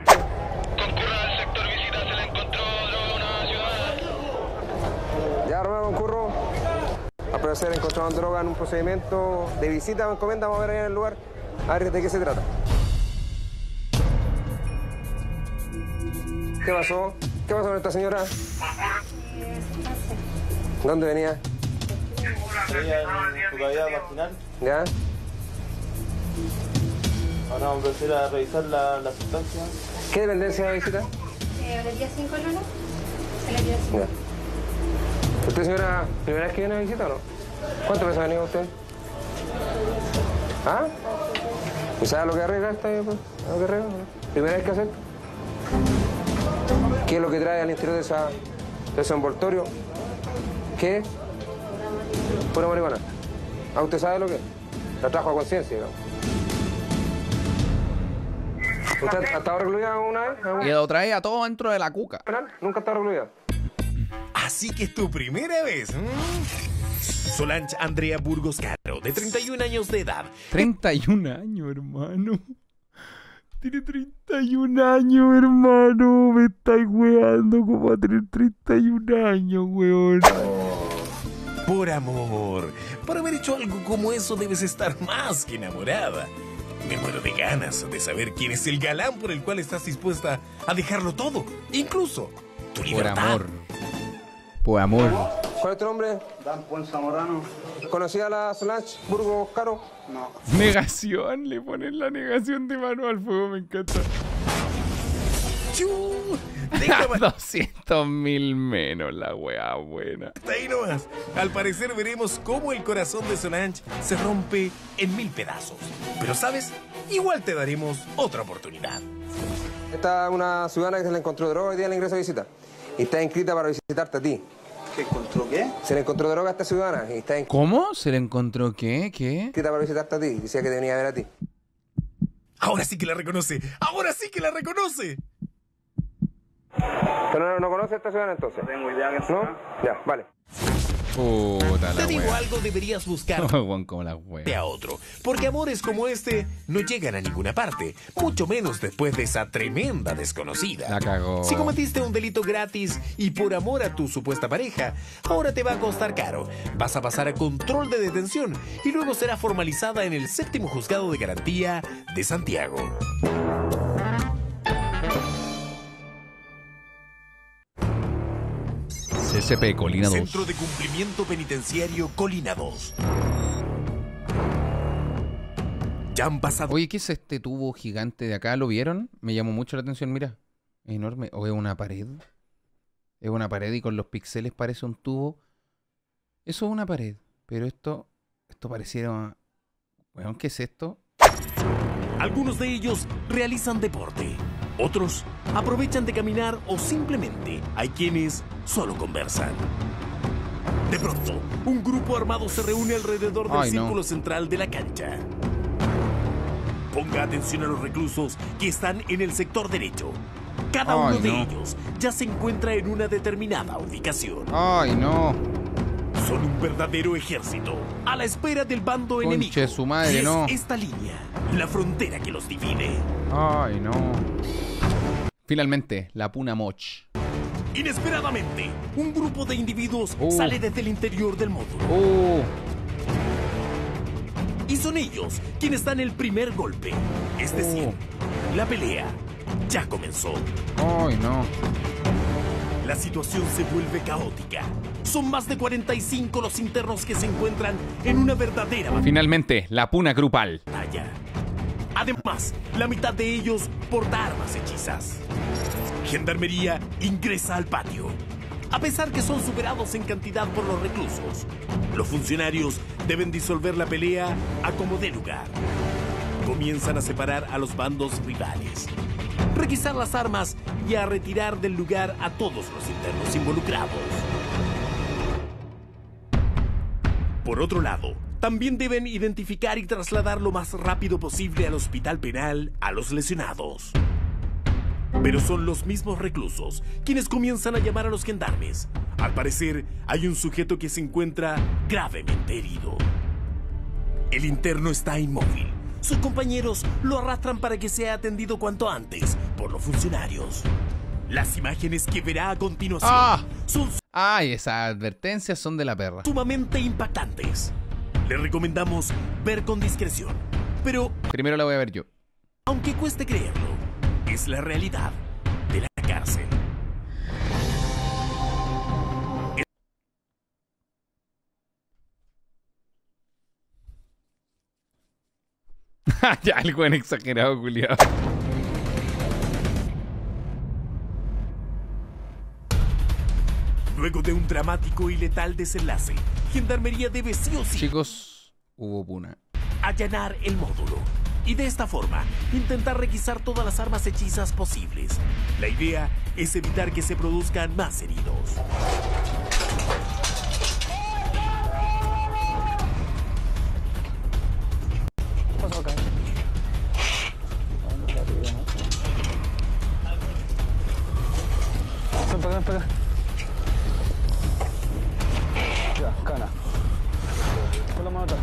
Ya, Romeo, concurro. Al parecer encontraron droga en un procedimiento de visita o encomienda. Vamos a ver ahí en el lugar a ver de qué se trata. ¿Qué pasó? ¿Qué pasó con esta señora? ¿Dónde venía? Venía en tu cavidad vaginal. ¿Ya? Ahora vamos a empezar a revisar la, la sustancia. ¿Qué dependencia de visita? Eh, del día cinco, Lolo. Se le dio cinco. ¿Usted, señora, primera vez que viene a visita o no? ¿Cuántas veces ha venido usted? ¿Ah? ¿Y sabe lo que arregla esta? ¿Lo que arregla? ¿Primera vez que hace esto? ¿Qué es lo que trae al interior de, esa, de ese envoltorio? ¿Qué? Pura marihuana. ¿Ah, usted sabe lo que es? La trajo a conciencia, digamos. ¿Usted ha estado recluida una vez? Y lo trae a todo dentro de la cuca. Nunca ha estado recluida. Así que es tu primera vez. ¿Mm? Solange Andrea Burgos Caro, de treinta y un años de edad. treinta y un años, hermano. Tiene treinta y un años, hermano. Me estáis weando como a tener treinta y un años, weón. Por amor, para haber hecho algo como eso debes estar más que enamorada. Me muero de ganas de saber quién es el galán por el cual estás dispuesta a dejarlo todo, incluso tu libertad. Por amor. Por amor. ¿Cuál es tu nombre? Dan Juan Zamorano. ¿Conocía a la Solange Burgos Caro? No. Negación, le ponen la negación de mano al fuego, me encanta. doscientos mil menos la wea buena. Ahí nomás. Al parecer veremos cómo el corazón de Solange se rompe en mil pedazos. Pero ¿sabes? Igual te daremos otra oportunidad. Esta es una ciudadana que se le encontró droga hoy día en el ingreso de visita. Y está inscrita para visitarte a ti. ¿Qué encontró qué? Se le encontró droga a esta ciudadana y está inscrita. ¿Cómo? ¿Se le encontró qué? ¿Qué? Inscrita para visitarte a ti. Decía que te venía a ver a ti. Ahora sí que la reconoce. Ahora sí que la reconoce. ¿Pero no, no conoce a esta ciudadana entonces? No tengo idea que ¿No? Ya, vale. Puta la Te digo wea. algo, deberías buscar Juan como la wea. a otro. Porque amores como este no llegan a ninguna parte. Mucho menos después de esa tremenda desconocida. La cagó. Si cometiste un delito gratis y por amor a tu supuesta pareja, ahora te va a costar caro. Vas a pasar a control de detención y luego será formalizada en el séptimo juzgado de garantía de Santiago. C C P Colina dos. Centro de Cumplimiento Penitenciario Colina dos. Ya han pasado. Oye, ¿qué es este tubo gigante de acá? ¿Lo vieron? Me llamó mucho la atención, mira. Es enorme. ¿O es una pared? Es una pared y con los píxeles parece un tubo. Eso es una pared. Pero esto... Esto pareciera... Bueno, ¿qué es esto? Algunos de ellos realizan deporte. Otros aprovechan de caminar o simplemente hay quienes solo conversan. De pronto, un grupo armado se reúne alrededor del Ay, no. círculo central de la cancha. Ponga atención a los reclusos que están en el sector derecho. Cada Ay, uno de no. ellos ya se encuentra en una determinada ubicación. ¡Ay, no! Son un verdadero ejército a la espera del bando Conche enemigo. su madre, Y es no. esta línea, la frontera que los divide. ¡Ay, no! Finalmente, la Puna Moch. Inesperadamente, un grupo de individuos Uh. sale desde el interior del módulo. ¡Uh! Y son ellos quienes dan el primer golpe. Es decir, la pelea ya comenzó. ¡Ay, no! La situación se vuelve caótica. Son más de cuarenta y cinco los internos que se encuentran en una verdadera Finalmente, la Puna Grupal. batalla. Además, la mitad de ellos porta armas hechizas. Gendarmería ingresa al patio. A pesar que son superados en cantidad por los reclusos, los funcionarios deben disolver la pelea a como dé lugar. Comienzan a separar a los bandos rivales, requisar las armas y a retirar del lugar a todos los internos involucrados. Por otro lado, También deben identificar y trasladar lo más rápido posible al hospital penal a los lesionados. Pero son los mismos reclusos quienes comienzan a llamar a los gendarmes. Al parecer, hay un sujeto que se encuentra gravemente herido. El interno está inmóvil. Sus compañeros lo arrastran para que sea atendido cuanto antes por los funcionarios. Las imágenes que verá a continuación ah. son Ay, esas advertencias son de la perra. sumamente impactantes. Le recomendamos ver con discreción. Pero primero la voy a ver yo. Aunque cueste creerlo, es la realidad de la cárcel. Ya, el buen exagerado, culiado. Luego de un dramático y letal desenlace, Gendarmería debe sí o sí, chicos, hubo puna, allanar el módulo y de esta forma intentar requisar todas las armas hechizas posibles. La idea es evitar que se produzcan más heridos. ¿Qué pasó acá? Ven para acá, ven para acá. Ya, cana. Con la mano atrás.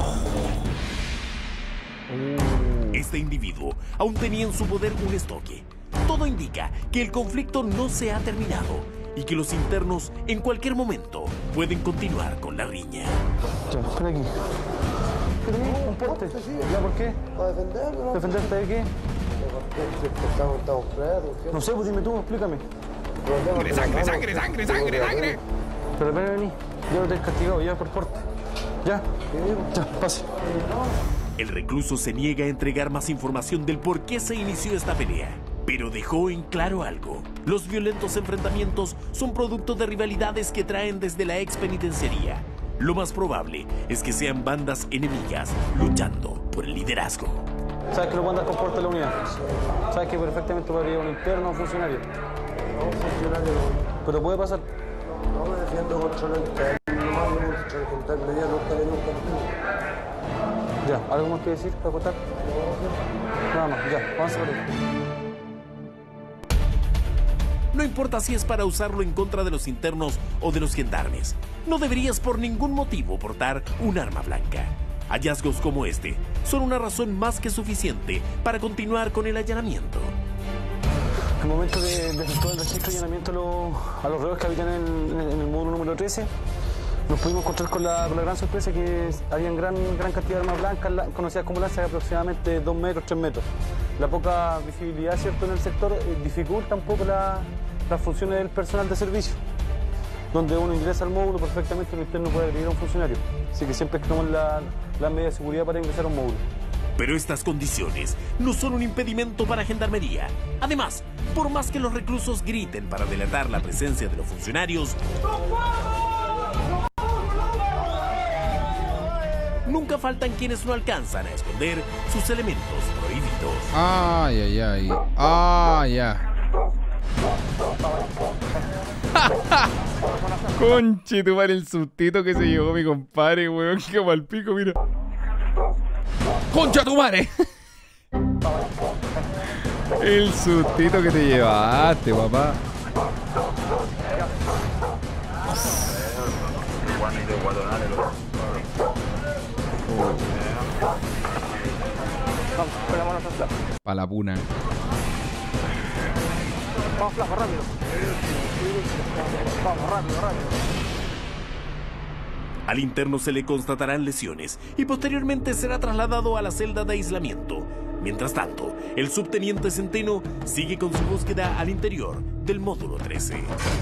Este individuo aún tenía en su poder un estoque. Todo indica que el conflicto no se ha terminado y que los internos en cualquier momento pueden continuar con la riña. Ya, espera aquí. Pero un porte. ¿Ya por qué? Para defenderlo. ¿Defenderte de qué? No sé, pues dime tú, explícame. Sangre, sangre, sangre, sangre, sangre, sangre. Pero ven, vení. Yo no te he castigado, ya por porte. Ya, ya, pase. El recluso se niega a entregar más información del por qué se inició esta pelea, pero dejó en claro algo. Los violentos enfrentamientos son producto de rivalidades que traen desde la ex penitenciaría. Lo más probable es que sean bandas enemigas luchando por el liderazgo. ¿Sabes que no puedo andar con porte de la unidad? ¿Sabes que perfectamente podría un interno o un funcionario? No, funcionario. Pero puede pasar. No me defiendo contra el interno, no me contra el interno, ya no estaré nunca contigo. Ya, ¿algo más que decir para contar? Nada más, ya, vamos a ver. No importa si es para usarlo en contra de los internos o de los gendarmes. No deberías por ningún motivo portar un arma blanca. Hallazgos como este son una razón más que suficiente para continuar con el allanamiento. En el momento de, de efectuar el registro y allanamiento a los, a los reos que habitan en, en, en el módulo número trece, nos pudimos encontrar con la, con la gran sorpresa que había gran, gran cantidad de armas blancas, la, conocidas como lanzas, de aproximadamente dos metros, tres metros. La poca visibilidad, ¿cierto?, en el sector eh, dificulta un poco la, las funciones del personal de servicio. Donde uno ingresa al módulo, perfectamente el interno puede agredir a un funcionario. Así que siempre hay que tomar la, la medida de seguridad para ingresar a un módulo. Pero estas condiciones no son un impedimento para Gendarmería. Además, por más que los reclusos griten para delatar la presencia de los funcionarios, nunca faltan quienes no alcanzan a esconder sus elementos prohibidos. Ay, ay, ay. Ah, ya. Conche, tu madre, el sustito que se llevó mi compadre, weón. Que mal pico, mira. ¡Concha tu madre! El sustito que te llevaste, papá. Pa' la puna. Vamos, flaco, rápido. Vamos, rápido, rápido. Al interno se le constatarán lesiones y posteriormente será trasladado a la celda de aislamiento. Mientras tanto, el subteniente Centeno sigue con su búsqueda al interior del módulo trece.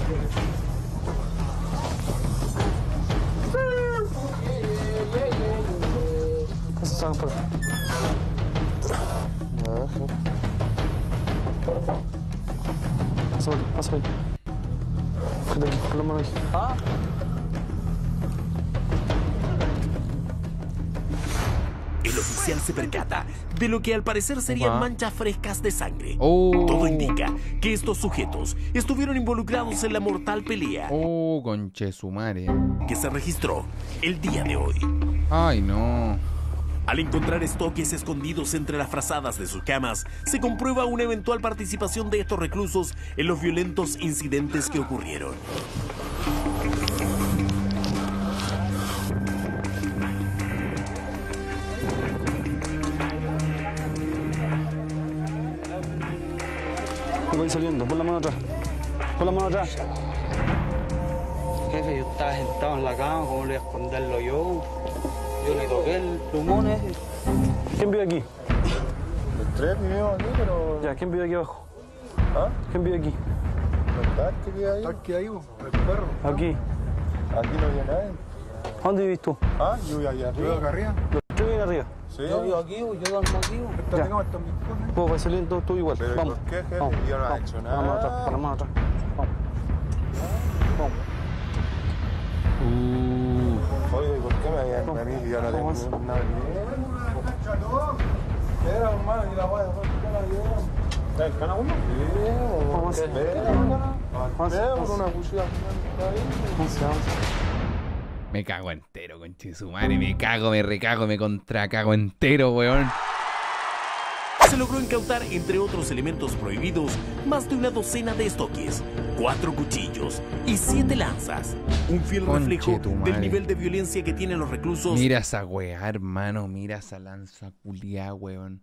Pásame, pásame. Quédate aquí, con la mano ahí. En el oficial se percata de lo que al parecer serían Opa. manchas frescas de sangre. Oh. Todo indica que estos sujetos estuvieron involucrados en la mortal pelea Oh, conche su madre. que se registró el día de hoy. Ay, no. Al encontrar estoques escondidos entre las frazadas de sus camas, se comprueba una eventual participación de estos reclusos en los violentos incidentes que ocurrieron. Me voy saliendo, pon la mano atrás. Pon la mano atrás. Jefe, yo estaba sentado en la cama, ¿cómo le voy a esconderlo yo? Yo le toqué el plumón ese. ¿Quién vive aquí? Los tres vivimos aquí, pero... Ya, ¿quién vive aquí abajo? ¿Ah? ¿Quién vive aquí? ¿El tanque que hay? ¿El que hay, vos? El perro. Aquí. Aquí no vive nadie. ¿A dónde vivís tú? ¿Ah? Yo vivo allá arriba. ¿Yo vivo acá arriba? ¿Los tres viven arriba? Sí. Yo vivo aquí, yo duermo aquí. Esta Ya. cama está en mi cuna. Vos vas saliendo tú igual. Pero Vamos. ¿por qué, jefe? Vamos. Yo no he Vamos. hecho Pon la mano atrás, nada. pon la mano atrás. Vamos. Vamos. Uh. Oye, ¿por qué me habían a mí? Yo no tengo nada que ver. Espera, hermano, y la voy a hacer. ¿El cana uno? Sí, Vamos. espera. Espera, por una cuchilla. Vamos, vamos. Me cago entero, conche su madre. Me cago, me recago, me contracago entero, weón. Se logró incautar, entre otros elementos prohibidos, más de una docena de estoques, cuatro cuchillos y siete lanzas. Un fiel Conche reflejo tu del madre. nivel de violencia que tienen los reclusos. Mira esa weá, hermano. Mira esa lanza culiá, weón.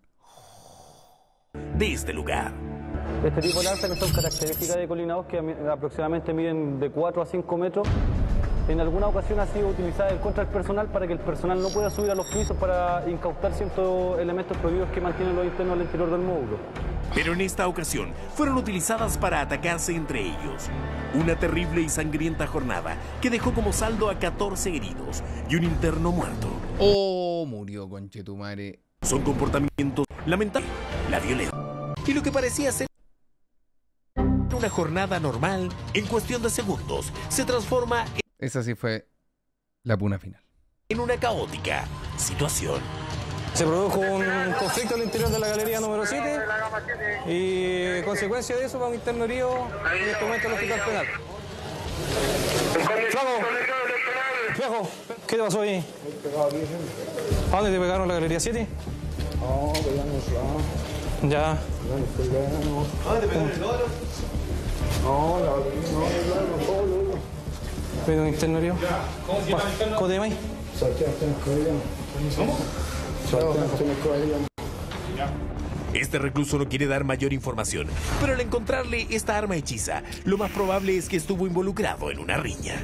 De este lugar. Este tipo de lanzas que son características de Colinaos, que aproximadamente miden de cuatro a cinco metros, en alguna ocasión ha sido utilizada en contra del personal para que el personal no pueda subir a los pisos para incautar ciertos elementos prohibidos que mantienen los internos al interior del módulo. Pero en esta ocasión fueron utilizadas para atacarse entre ellos. Una terrible y sangrienta jornada que dejó como saldo a catorce heridos y un interno muerto. Oh, murió, conche tu madre. Son comportamientos lamentables, la violencia y lo que parecía ser una jornada normal, en cuestión de segundos, se transforma Esa sí fue la puna final. en una caótica situación. Se produjo un conflicto al interior de la galería número siete y en consecuencia de eso va un interno herido en este momento al hospital penal. Flaco, Flaco, ¿qué te pasó ahí? ¿A dónde te pegaron, la galería siete? No, pegamos Ya. ¿Dónde te pegó el oro? No, la no, no, no, no. ¿Veo un interno herido? ¿Cómo se llama el interno? ¿Cómo te llamas? Sebastián Escobar. ¿Cómo? Sebastián Escobar. Este recluso no quiere dar mayor información, pero al encontrarle esta arma hechiza, lo más probable es que estuvo involucrado en una riña.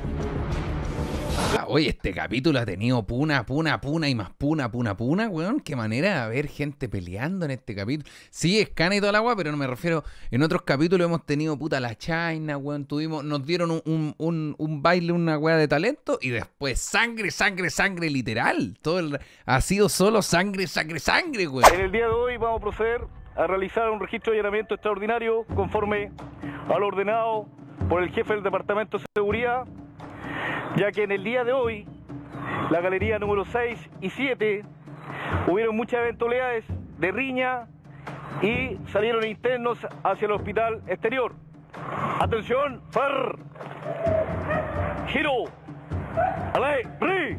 Ah, oye, este capítulo ha tenido puna, puna, puna y más puna, puna, puna, weón. Qué manera de haber gente peleando en este capítulo. Sí, es cana y toda la agua, pero no me refiero. En otros capítulos hemos tenido puta la China, weón. Tuvimos, nos dieron un, un, un, un baile, una weá de talento y después sangre, sangre, sangre, literal. Todo el, ha sido solo sangre, sangre, sangre, weón. En el día de hoy vamos a proceder a realizar un registro de allanamiento extraordinario conforme a lo ordenado por el jefe del Departamento de Seguridad, ya que en el día de hoy, la galería número seis y siete, hubieron muchas eventualidades de riña y salieron internos hacia el hospital exterior. Atención, far, giro, alay, ri,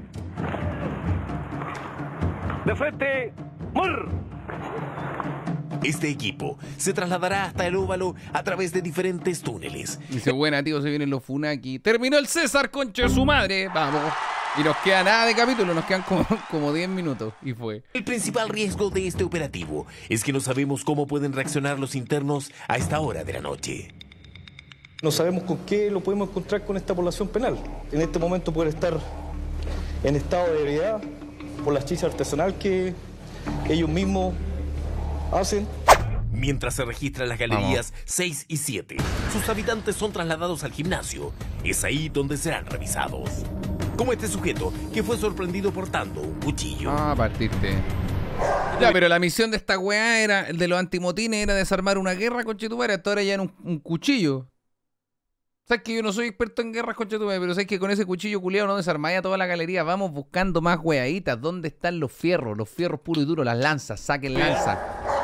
de frente, mur. Este equipo se trasladará hasta el óvalo a través de diferentes túneles. Dice, buena, tío, se vienen los Funaki. Terminó el César, concha de su madre. Vamos. Y nos queda nada de capítulo, nos quedan como, como diez minutos. Y fue. El principal riesgo de este operativo es que no sabemos cómo pueden reaccionar los internos a esta hora de la noche. No sabemos con qué lo podemos encontrar con esta población penal. En este momento puede estar en estado de ebriedad por la chicha artesanal que ellos mismos hacen. Mientras se registran las galerías seis y siete, sus habitantes son trasladados al gimnasio. Es ahí donde serán revisados. Como este sujeto que fue sorprendido portando un cuchillo. Ah, partiste. Ya, pero la misión de esta weá era, el de los antimotines, era desarmar una guerra, conchetumare. Hasta ahora ya era un, un cuchillo. Sabes que yo no soy experto en guerras, conchetumare, pero sabes que con ese cuchillo culiado no desarmáis a toda la galería. Vamos buscando más weaditas. ¿Dónde están los fierros? Los fierros puros y duros, las lanzas. Saquen lanzas.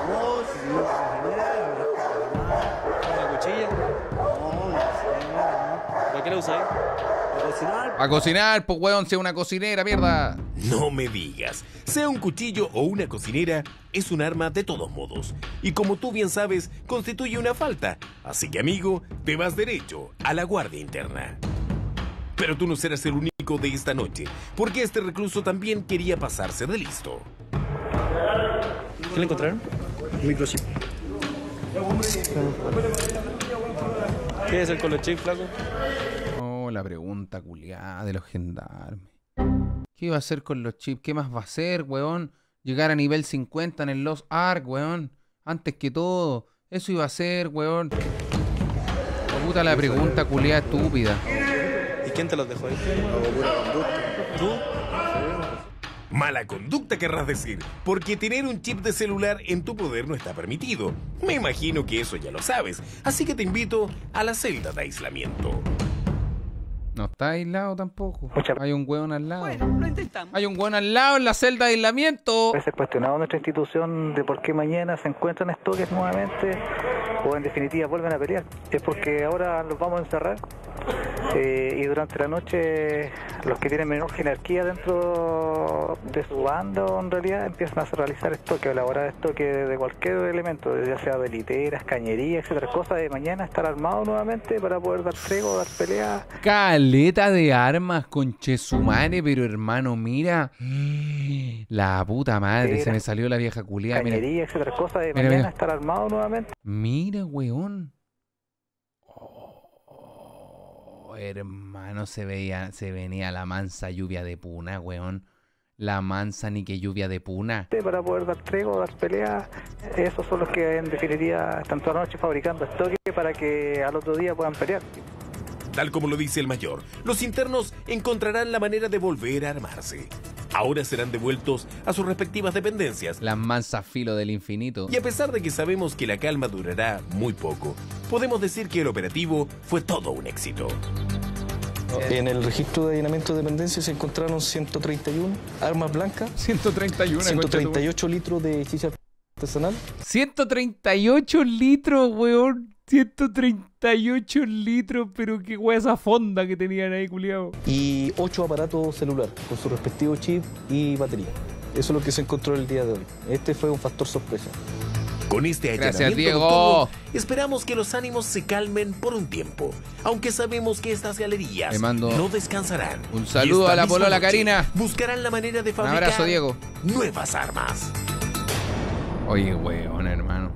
¿Una cuchilla? ¿Para qué la usáis? Para cocinar. A cocinar, pues weón, sea una cocinera, mierda. No me digas. Sea un cuchillo o una cocinera, es un arma de todos modos. Y como tú bien sabes, constituye una falta. Así que, amigo, te vas derecho a la guardia interna. Pero tú no serás el único de esta noche, porque este recluso también quería pasarse de listo. ¿Qué le encontraron? Un microchip. ¿Qué es el con los chips, flaco? Oh, la pregunta culiada de los gendarmes. ¿Qué iba a hacer con los chips? ¿Qué más va a hacer, weón? Llegar a nivel cincuenta en el Lost Ark, weón. Antes que todo. Eso iba a ser, weón. Oh, puta la pregunta culiada estúpida. ¿Y quién te los dejó ahí? Pura conducta. ¿Tú? Mala conducta querrás decir, porque tener un chip de celular en tu poder no está permitido. Me imagino que eso ya lo sabes, así que te invito a la celda de aislamiento. No está aislado tampoco. Hay un hueón al lado. Bueno, lo intentamos. Hay un hueón al lado en la celda de aislamiento. A veces cuestionado nuestra institución de por qué mañana se encuentran estoques nuevamente o en definitiva vuelven a pelear. Es porque ahora los vamos a encerrar eh, y durante la noche los que tienen menor jerarquía dentro de su bando en realidad empiezan a realizar estoque, a elaborar estoque de cualquier elemento, ya sea de literas, cañerías, etcétera, cosas de mañana estar armado nuevamente para poder dar tregua, dar pelea. Caleta de armas, conchesumare, pero hermano, mira. La puta madre, Era, se me salió la vieja culiada. Cañería, etcétera, cosas de mira, mañana mira. estar armado nuevamente. Mira, weón. Oh, hermano, se veía, se venía la mansa lluvia de puna, weón. La mansa ni que lluvia de puna. Para poder dar tregua, dar pelea, esos son los que en definitiva están toda la noche fabricando estoque para que al otro día puedan pelear. Tal como lo dice el mayor, los internos encontrarán la manera de volver a armarse. Ahora serán devueltos a sus respectivas dependencias. Las mansas filo del infinito. Y a pesar de que sabemos que la calma durará muy poco, podemos decir que el operativo fue todo un éxito. En el registro de allanamiento de dependencia se encontraron ciento treinta y uno armas blancas, ciento treinta y uno, ciento treinta y ocho litros de chicha artesanal. ciento treinta y ocho litros, weón. ciento treinta y ocho litros, pero qué wea esa fonda que tenían ahí, culiao. Y ocho aparatos celular con su respectivo chip y batería. Eso es lo que se encontró el día de hoy. Este fue un factor sorpresa. Con este Gracias, allanamiento Diego. nocturno, esperamos que los ánimos se calmen por un tiempo, aunque sabemos que estas galerías Le mando no descansarán. un Y saludo esta a la misma polola noche Karina. Buscarán la manera de Un fabricar abrazo, Diego. nuevas armas. Oye, weón, hermano.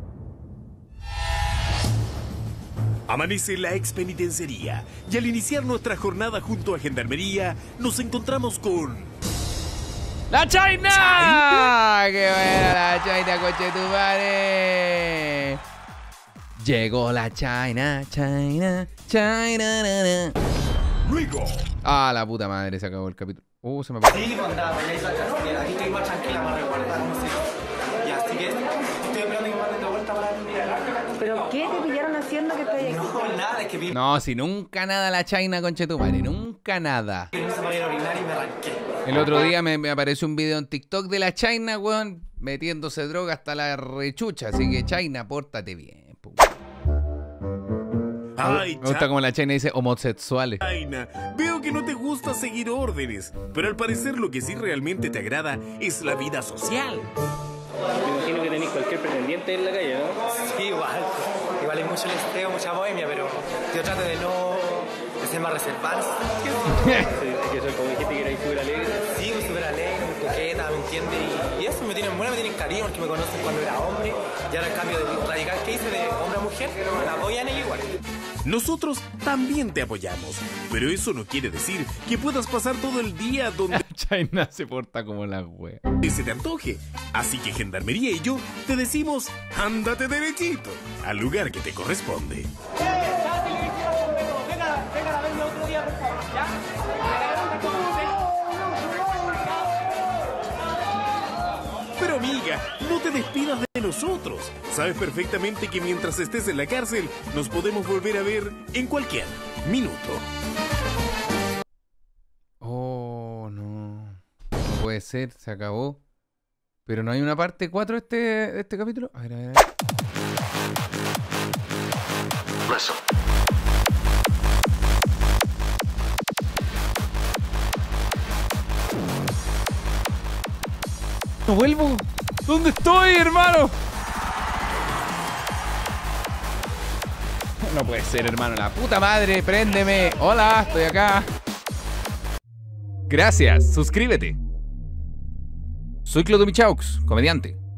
Amanece la expenitenciaría y al iniciar nuestra jornada junto a Gendarmería nos encontramos con... ¡La China! ¿China? ¡Qué buena la China, coche tu madre! Llegó la China, China, China, na, na. Luego. Ah, la puta madre, se acabó el capítulo. Uh, se me pasó. Sí, pues andaba, ya hice acá. Aquí estoy más tranquila, más resguardada, no sé. Y así que estoy esperando que me manden de vuelta para el... ¿Pero qué te pillaron haciendo que estoy aquí? No, nada, es que vi... No, si nunca nada la China, conche tu madre, nunca nada. Que no se me iba a orinar y me arranqué. El otro día me, me apareció un video en TikTok de la China, weón, metiéndose droga hasta la rechucha. Así que China, pórtate bien, pu. Ay, Me gusta como la China dice homosexuales. China, veo que no te gusta seguir órdenes, pero al parecer lo que sí realmente te agrada es la vida social. Me imagino que tenéis cualquier pretendiente en la calle, ¿no? Sí, igual. Igual hay mucho listeo, mucha bohemia, pero yo trato de no... de ser más reservado. Sí, que soy como dijiste que erais súper alegre. Sí, muy súper alegre, muy coqueta, ¿me entiendes? Y, y eso me tienen buena, me tienen cariño, porque me conocen cuando era hombre. Y ahora el cambio de radical que hice de hombre a mujer, me apoyan ellos igual. Nosotros también te apoyamos, pero eso no quiere decir que puedas pasar todo el día donde China se porta como la wea. se te antoje. Así que Gendarmería y yo te decimos, ándate derechito al lugar que te corresponde. Venga, venga a verme otro día, por favor, ¿ya? Pero Pero amiga, no te despidas de nosotros. Sabes perfectamente que mientras estés en la cárcel, nos podemos volver a ver en cualquier minuto. Oh, no. No puede ser, se acabó. Pero no hay una parte cuatro de este, de este capítulo. A ver, a ver, a ver. No vuelvo. ¿Dónde estoy, hermano? No puede ser, hermano. La puta madre, préndeme. Hola, estoy acá. Gracias, suscríbete. Soy Clodo Michaux, comediante.